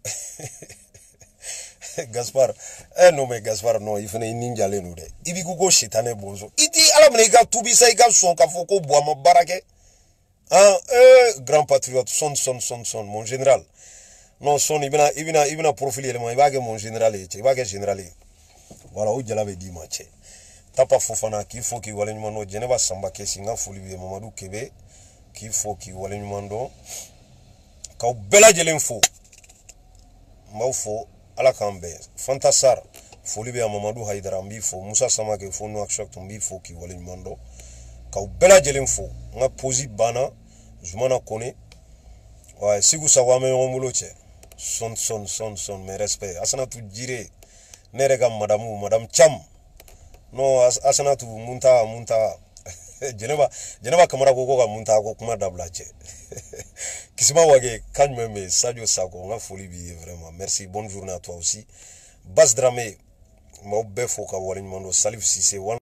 Gaspard, eh non mais Gaspard non, il fallait ninja le nous de. Ibi kuko shitane bonzo. Iti ala mnega tubi sa ika son kafoko bois ma barake. Hein, eh grand patriote, son son son son mon général. Non son ibina ibina ibina profil élément, il va que mon général est, il va que général est. Voilà, où je l'avais dit match. Tapa Fofana qu'il faut qu'il wale nyumando Geneva Samba Kessinga foli bi Mamadou Kebe qu'il faut qu'il wale nyumando. Ka bela jelen fo. Mbau fo ala kambe fantasar foli be Mamadou Haidara mbifo Moussa Samake fo no akshak mbifo ki wale nyumando ka bela jelen fo nga posi bana jumana kone ouais sigu sawame ngomulo che son son son son mes respect asana tu jire nerega madamu madame Cham no as, asana tu munta munta Geneva Geneva kamara ko ko munta ko kuma dabla che kisima wage kanme me Sadio Sako nga foli bi vraiment merci bonne journée à toi aussi Basse Dramé ma be fo ka wala nyumando Salif Cissé